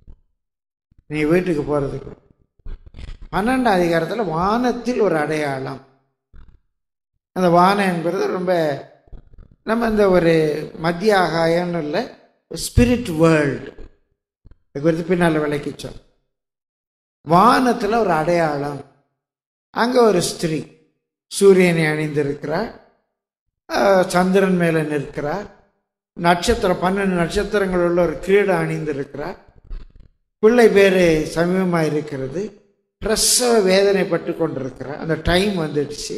நீ வீட்டுக்கு போகிறதுக்கு. 12ஆம் அதிகாரத்தில் வானத்தில் ஒரு அடையாளம். அந்த வானம் என்பது ரொம்ப நம்ம இந்த ஒரு மத்திய ஆகாயம்னு இல்லை, ஸ்பிரிட் வேர்ல்டு குறித்து பின்னால் விளக்கிச்சோம். வானத்தில் ஒரு அடையாளம். அங்கே ஒரு ஸ்திரீ சூரியனை அணிந்திருக்கிறார், சந்திரன் மேலே நிற்கிறார், நட்சத்திரம் 12 நட்சத்திரங்கள் உள்ள ஒரு கிரீடை அணிந்திருக்கிறார், பிள்ளை பேர் சமீபமாக இருக்கிறது, பிரசவ வேதனைப்பட்டு கொண்டிருக்கிறார், அந்த டைம் வந்துடுச்சு.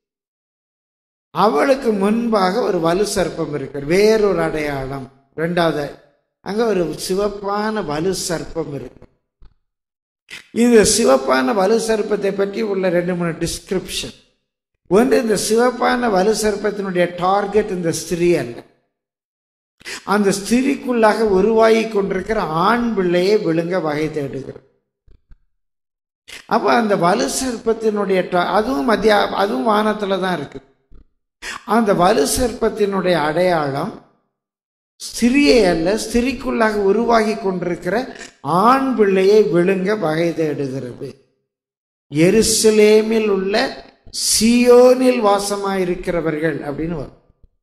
அவளுக்கு முன்பாக ஒரு வலு சர்ப்பம் இருக்கிறது, வேறொரு அடையாளம். 2வது அங்கே ஒரு சிவப்பான வலு சர்ப்பம் இருக்கு. இது சிவப்பான வலு சர்ப்பத்தை பற்றி உள்ள 2-3 டிஸ்கிரிப்ஷன். ஒன்று, இந்த சிவப்பான வலு சர்ப்பத்தினுடைய டார்கெட் இந்த ஸ்திரீ அல்ல, அந்த ஸ்திரீக்குள்ளாக உருவாகி கொண்டிருக்கிற ஆண் பிள்ளையை விழுங்க வகை தேடுகிறது. அப்போ அந்த வலு சர்ப்பத்தினுடைய அதுவும் வானத்துல தான் இருக்கு. அந்த வலு சர்ப்பத்தினுடைய அடையாளம் ஸ்திரியை அல்ல, ஸ்திரிக்குள்ளாக உருவாகி கொண்டிருக்கிற ஆண் பிள்ளையை விழுங்க வகை தேடுகிறது. எருசலேமில் உள்ள சியோனில் வாசமாயிருக்கிறவர்கள் அப்படின்னு வரும்.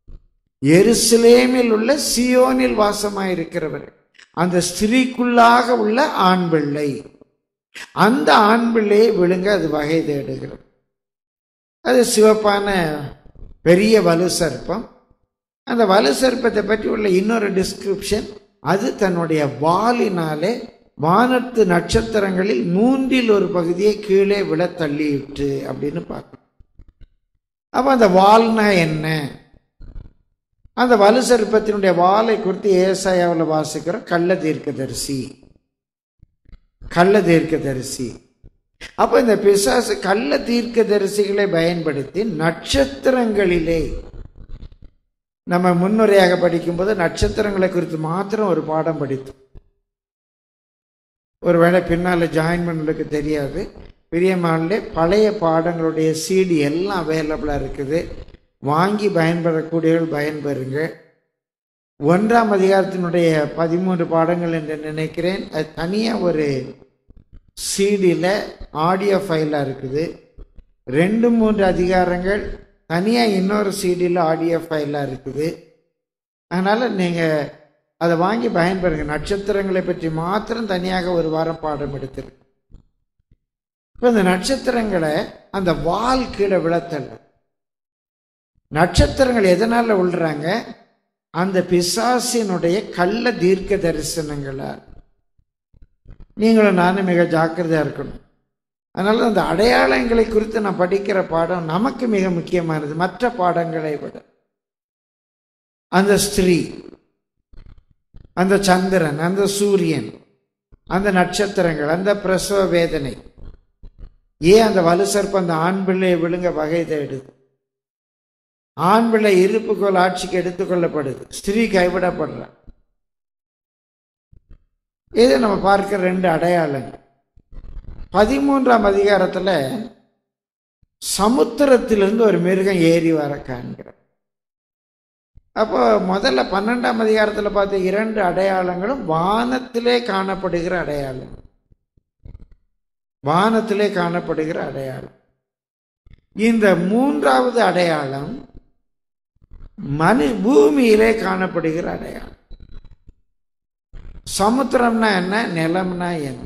எருசலேமில் உள்ள சியோனில் வாசமாயிருக்கிறவர்கள், அந்த ஸ்திரீக்குள்ளாக உள்ள ஆண் பிள்ளை, அந்த ஆண் பிள்ளையை விழுங்க அது வகை தேடுகிறது. அது சிவப்பான பெரிய வலு சர்ப்பம். அந்த வலு சர்ப்பத்தை பற்றி உள்ள இன்னொரு டிஸ்கிரிப்ஷன், அது தன்னுடைய வாலினாலே வானத்து நட்சத்திரங்களில் 3இல் ஒரு பகுதியை கீழே விழ தள்ளிவிட்டு அப்படின்னு பார்க்கணும். அப்போ அந்த வால்னா என்ன? அந்த வலு சர்ப்பத்தினுடைய வாலை குறித்து ஏசாயாவில் வாசிக்கிற கள்ள தீர்க்கதரிசி. அப்போ இந்த பிசாசு கள்ள தீர்க்கதரிசிகளை பயன்படுத்தி நட்சத்திரங்களிலே, நம்ம முன்னுரையாக படிக்கும்போது நட்சத்திரங்களை குறித்து மாத்திரம் ஒரு பாடம் படித்தோம். ஒருவேளை பின்னால் ஜாயின் பண்ணலுக்கு தெரியாது, பிரியமானே பழைய பாடங்களுடைய CD எல்லாம் அவைலபிளாக இருக்குது, வாங்கி பயன்பெறக்கூடியவர்கள் பயன்பெறுங்க. 1ஆம் அதிகாரத்தினுடைய 13 பாடங்கள் என்று நினைக்கிறேன். அது தனியாக ஒரு CDயில் ஆடியோ ஃபைலாக இருக்குது. 2-3 அதிகாரங்கள் தனியாக இன்னொரு CDயில் ஆடியோ ஃபைலாக இருக்குது. அதனால் நீங்கள் அதை வாங்கி பயன்பெறுங்க. நட்சத்திரங்களை பற்றி மாத்திரம் தனியாக ஒரு வாரம் பாடம் எடுத்துருக்கு. இப்போ இந்த நட்சத்திரங்களை அந்த வால் கீழே விழத்தல்ல. நட்சத்திரங்கள் எதனால விழுறாங்க? அந்த பிசாசினுடைய கள்ள தீர்க்க தரிசனங்களால். நீங்களும் நானும் மிக ஜாக்கிரதையா இருக்கணும். அதனால அந்த அடையாளங்களை குறித்து நான் படிக்கிற பாடம் நமக்கு மிக முக்கியமானது, மற்ற பாடங்களை விட. அந்த ஸ்திரீ, அந்த சந்திரன், அந்த சூரியன், அந்த நட்சத்திரங்கள், அந்த பிரசவ வேதனை, ஏன் அந்த வலு சர்ப்பம் அந்த ஆண் பிள்ளையை விழுங்க வகை தேடுது? ஆண் பிள்ளை இருப்புக்கோள் ஆட்சிக்கு எடுத்துக்கொள்ளப்படுது, ஸ்திரீ கைவிடப்படுற. இதை நம்ம பார்க்கிற 2 அடையாளங்கள். 13ஆம் அதிகாரத்தில் சமுத்திரத்திலிருந்து ஒரு மிருகம் ஏறி வர காண்கிறோம். அப்போ முதல்ல 12ஆம் அதிகாரத்தில் பார்த்த 2 அடையாளங்களும் வானத்திலே காணப்படுகிற அடையாளம். வானத்திலே காணப்படுகிற அடையாளம். இந்த 3வது அடையாளம் பூமியிலே காணப்படுகிற அடையாளம். சமுத்திரம்னா என்ன, நிலம்னா என்ன?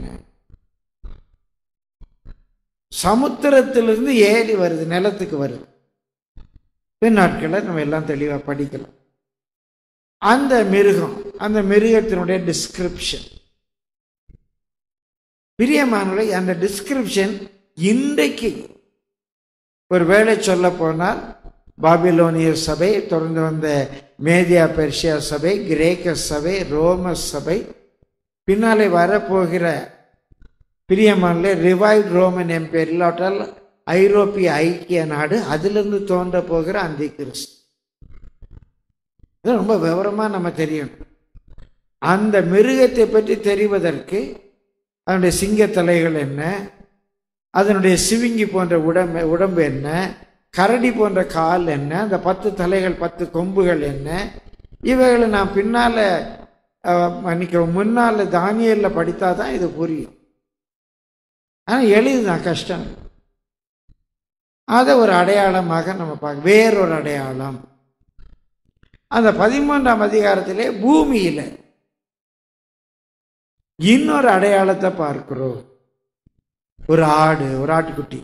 சமுத்திரத்திலிருந்து ஏறி வருது, நிலத்துக்கு வருது. பின்னாட்களை நம்ம எல்லாம் தெளிவாக படிக்கலாம். அந்த மிருகம், அந்த மிருகத்தினுடைய டிஸ்கிரிப்ஷன், பிரியமானவர்களே, அந்த டிஸ்கிரிப்ஷன் இன்றைக்கு ஒரு வேளை சொல்ல போனால் பாபிலோனிய சபை, தொடர்ந்து வந்த மேதியா பெர்ஷியா சபை, கிரேக்க சபை, ரோம சபை, பின்னாலே வரப்போகிற பிரியமானே ரிவைவ் ரோமன் எம்பையர், இல்லாட்டால் ஐரோப்பிய ஐக்கிய நாடு, அதிலிருந்து தோன்ற போகிற அந்தி கிறிஸ்து. இது ரொம்ப விவரமா நம்ம தெரியணும். அந்த மிருகத்தை பற்றி தெரிவதற்கு அதனுடைய சிங்க தலைகள் என்ன, அதனுடைய சிவிங்கி போன்ற உடம்பு என்ன, கரடி போன்ற கால் என்ன, அந்த 10 தலைகள் 10 கொம்புகள் என்ன, இவைகளை நான் பின்னால முன்னால தானியேல்ல படித்தாதான் இது புரியும். ஆனால் எளிதுதான், கஷ்டம். அதை ஒரு அடையாளமாக நம்ம பார்க்க. வேறொரு அடையாளம் அந்த 13ஆம் அதிகாரத்திலே பூமியில இன்னொரு அடையாளத்தை பார்க்கிறோம். ஒரு ஆடு, ஒரு ஆட்டுக்குட்டி,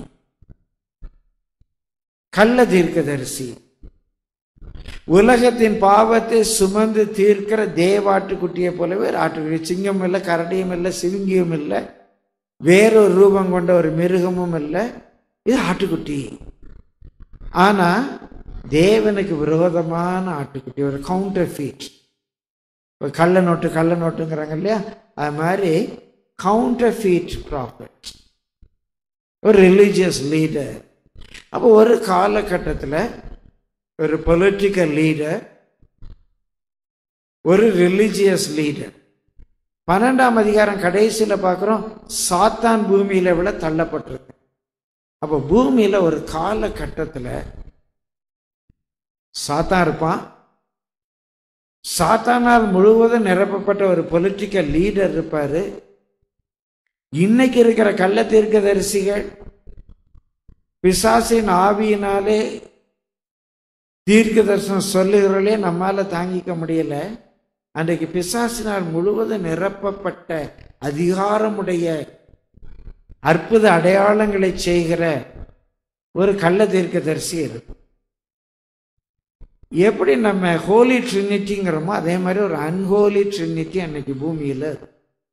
கள்ள தீர்க்கதரிசி, உலகத்தின் பாவத்தை சுமந்து தீர்க்கிற தேவாட்டுக்குட்டியை போலவே ஒரு ஆட்டுக்குட்டி. சிங்கம் இல்லை, கரடியும் இல்லை, சிவிங்கியும் இல்லை, வேறொரு ரூபம் கொண்ட ஒரு மிருகமும் இல்லை. இது ஆட்டுக்குட்டி. ஆனா தேவனுக்கு விரோதமான ஆட்டுக்குட்டி, ஒரு கவுண்டர் ஃபீட். கள்ள நோட்டுங்கிறாங்க இல்லையா, அது மாதிரி கவுண்டர் ஃபீட் ப்ராஃபட், ஒரு ரிலீஜியஸ் லீடர். அப்போ ஒரு காலகட்டத்தில் ஒரு பொலிட்டிக்கல் லீடர், ஒரு ரிலீஜியஸ் லீடர். 12ஆம் அதிகாரம் கடைசியில் பார்க்குறோம், சாத்தான் பூமியில விட தள்ளப்பட்டிருக்கு. அப்போ பூமியில ஒரு காலகட்டத்தில் சாத்தான் இருப்பான். சாத்தானால் முழுவதும் நிரப்பப்பட்ட ஒரு பொலிட்டிக்கல் லீடர் இருப்பாரு. இன்னைக்கு இருக்கிற கள்ள தீர்க்கதரிசிகள் பிசாசின் ஆவியினாலே தீர்க்க தரிசனம் சொல்லுகிறவர்களே நம்மால தாங்கிக்க முடியல. அன்றைக்கு பிசாசினால் முழுவதும் நிரப்பப்பட்ட அதிகாரமுடைய அற்புத அடையாளங்களை செய்கிற ஒரு கள்ள தீர்க்கதரிசி இருக்கு. எப்படி நம்ம ஹோலி ட்ரினிட்டிங்கிறோமோ அதே மாதிரி ஒரு அன்ஹோலி ட்ரினிட்டி அன்னைக்கு பூமியில இருக்கு.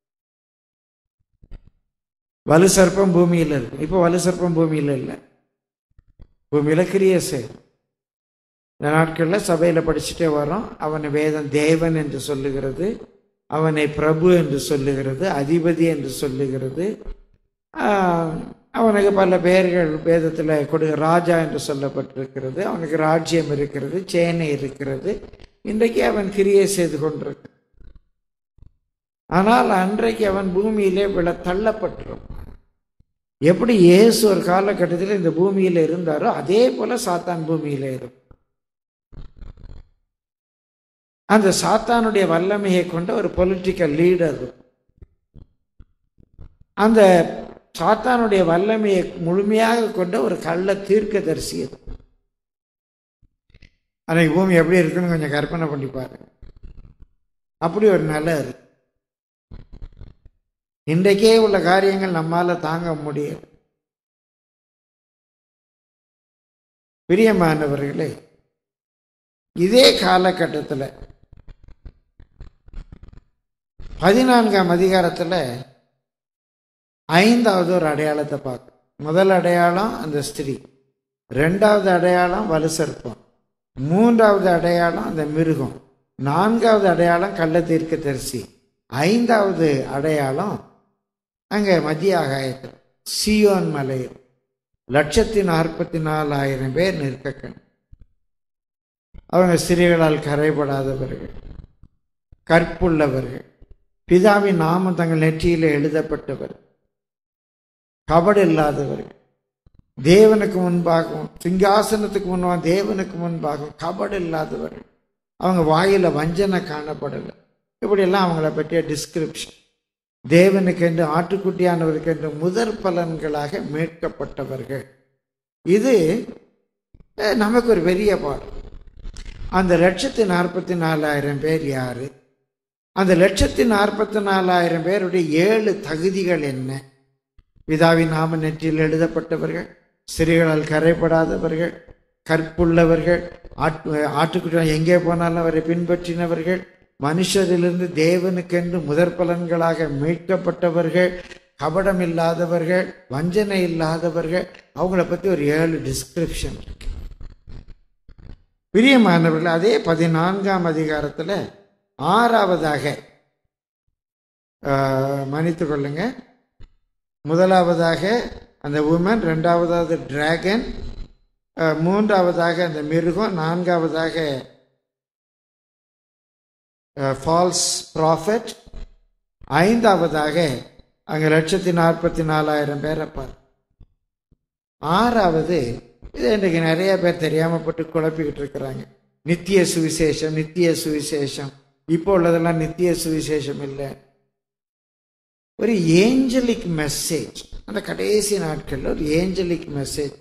வலு சர்ப்பம் பூமியில இருக்கு. இப்போ வலு சர்ப்பம் பூமியில இல்லை, பூமியில கிரியேசு. இந்த நாட்களில் சபையில படிச்சுட்டே வரோம். அவனை வேதம் தேவன் என்று சொல்லுகிறது, அவனை பிரபு என்று சொல்லுகிறது, அதிபதி என்று சொல்லுகிறது. அவனுக்கு பல பெயர்கள் வேதத்தில் ராஜா என்று சொல்லப்பட்டிருக்கிறது. அவனுக்கு ராஜ்யம் இருக்கிறது, சேனை இருக்கிறது. இன்றைக்கு அவன் கிரியை செய்து கொண்டிருக்க. ஆனால் அன்றைக்கு அவன் பூமியிலே தள்ளப்பட்டிருப்பான். எப்படி இயேசு ஒரு காலகட்டத்தில் இந்த பூமியில இருந்தாரோ அதே போல சாத்தான் பூமியில இருக்கும். அந்த சாத்தானுடைய வல்லமையை கொண்ட ஒரு பொலிட்டிக்கல் லீடர், அந்த சாத்தானுடைய வல்லமையை முழுமையாக கொண்ட ஒரு கள்ள தீர்க்கதரிசி. அன்னைக்கு பூமி எப்படி இருக்குன்னு கொஞ்சம் கற்பனை பண்ணி பாருங்க. அப்படி ஒரு நிலை இருக்கு. இன்றைக்கே உள்ள காரியங்கள் நம்மால தாங்க முடியும். பிரியமானவர்களே, இதே காலகட்டத்தில் 14ஆம் அதிகாரத்தில் 5வது ஒரு அடையாளத்தை பார்க்க. முதல் அடையாளம் அந்த ஸ்திரீ, 2வது அடையாளம் வலு சர்ப்பம், 3வது அடையாளம் அந்த மிருகம், 4வது அடையாளம் கள்ள தீர்க்கதரிசி, 5வது அடையாளம் அங்கே மத்திய ஆகாயத்தில் சீயோன் மலையில் 144,000 பேர் நிற்க. அவங்க ஸ்திரீகளால் கரைபடாதவர்கள், கற்புள்ளவர்கள், பிதாவின் நாமம் தங்கள் நெற்றியில எழுதப்பட்டவர், கபடு இல்லாதவர்கள், தேவனுக்கு முன்பாகவும் சிங்காசனத்துக்கு முன்பாக தேவனுக்கு முன்பாகவும் கபடு இல்லாதவர்கள். அவங்க வாயில வஞ்சனை காணப்படலை. இப்படியெல்லாம் அவங்கள பற்றிய டிஸ்கிரிப்ஷன். தேவனுக்கென்று ஆட்டுக்குட்டியானவருக்கென்று முதற் பலன்களாக மீட்கப்பட்டவர்கள். இது நமக்கு ஒரு பெரிய பாடம். அந்த 144,000 பேர் யாரு? அந்த 144,000 பேருடைய 7 தகுதிகள் என்ன? பிதாவின் நாம நெற்றியில் எழுதப்பட்டவர்கள், ஸ்திரீகளால் கரைபடாதவர்கள், கற்புள்ளவர்கள், ஆட்டுக்குட்டி எங்கே போனாலும் அவரை பின்பற்றினவர்கள், மனுஷரிலிருந்து தேவனுக்கென்று முதற் பலன்களாக மீட்கப்பட்டவர்கள், கபடம் இல்லாதவர்கள், வஞ்சனை இல்லாதவர்கள். அவங்கள பற்றி ஒரு 7 டிஸ்கிரிப்ஷன் இருக்கு. பிரியமானவர்கள், அதே 14ஆம் அதிகாரத்தில் 6வதாக மன்னித்து கொள்ளுங்க, முதலாவதாக அந்த உமன், 2வது டிராகன், 3வதாக அந்த மிருகம், 4வதாக ஃபால்ஸ் ப்ராஃபட், 5வதாக அங்கே 1,44,000 பேர் இருப்பார். 6வது இது இன்றைக்கு நிறைய பேர் தெரியாமல் போட்டு குழப்பிக்கிட்டு இருக்கிறாங்க. நித்திய சுவிசேஷம், நித்திய சுவிசேஷம். இப்போ உள்ளதெல்லாம் நித்திய சுவிசேஷம் இல்லை, ஒரு ஏஞ்சலிக் மெசேஜ். அந்த கடைசி நாட்களில் ஒரு ஏஞ்சலிக் மெசேஜ்.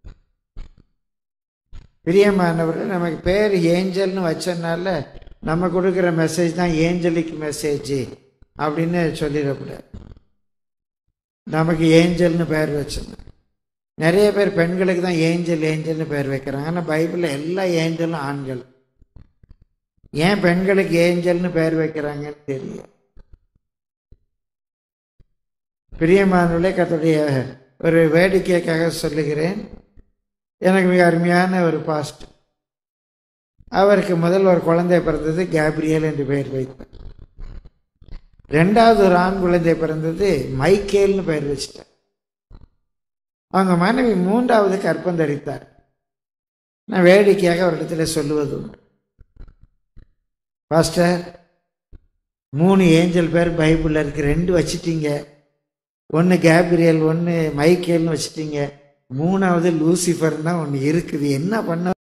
பிரியமானவர்கள், நமக்கு பேர் ஏஞ்சல்னு வச்சனால நம்ம கொடுக்குற மெசேஜ் தான் ஏஞ்சலிக் மெசேஜ் அப்படின்னு சொல்லிடக்கூடாது. நமக்கு ஏஞ்சல்னு பேர் வச்சோம். நிறைய பேர் பெண்களுக்கு தான் ஏஞ்சல் ஏஞ்சல்னு பேர் வைக்கிறாங்க. ஆனால் பைபிளில் எல்லா ஏஞ்சலும் ஆண்கள். ஏன் பெண்களுக்கு ஏஞ்சல்னு பேர் வைக்கிறாங்கன்னு தெரியும். பிரியமானவர்களே, கர்த்தருடைய ஒரு வேடிக்கைக்காக சொல்லுகிறேன். எனக்கு மிக அருமையான ஒரு பாஸ்ட், அவருக்கு முதல் ஒரு குழந்தை பிறந்தது, கேப்ரியல் என்று பெயர் வைத்தார். 2வது ஒரு ஆண் குழந்தை பிறந்தது, மைக்கேல்னு பெயர் வச்சிட்டார். அவங்க மனைவி 3வது கற்பம் தரித்தார். நான் வேடிக்கையாக ஒரு இடத்துல சொல்லுவது உண்டு, பாஸ்டர் 3 ஏஞ்சல் பேர் பைபிளில் இருக்கு, 2 வச்சிட்டீங்க, 1 கேப்ரியல் 1 மைக்கேல்னு வச்சிட்டீங்க, 3வது லூசிஃபர் தான் ஒன்று இருக்குது, என்ன பண்ண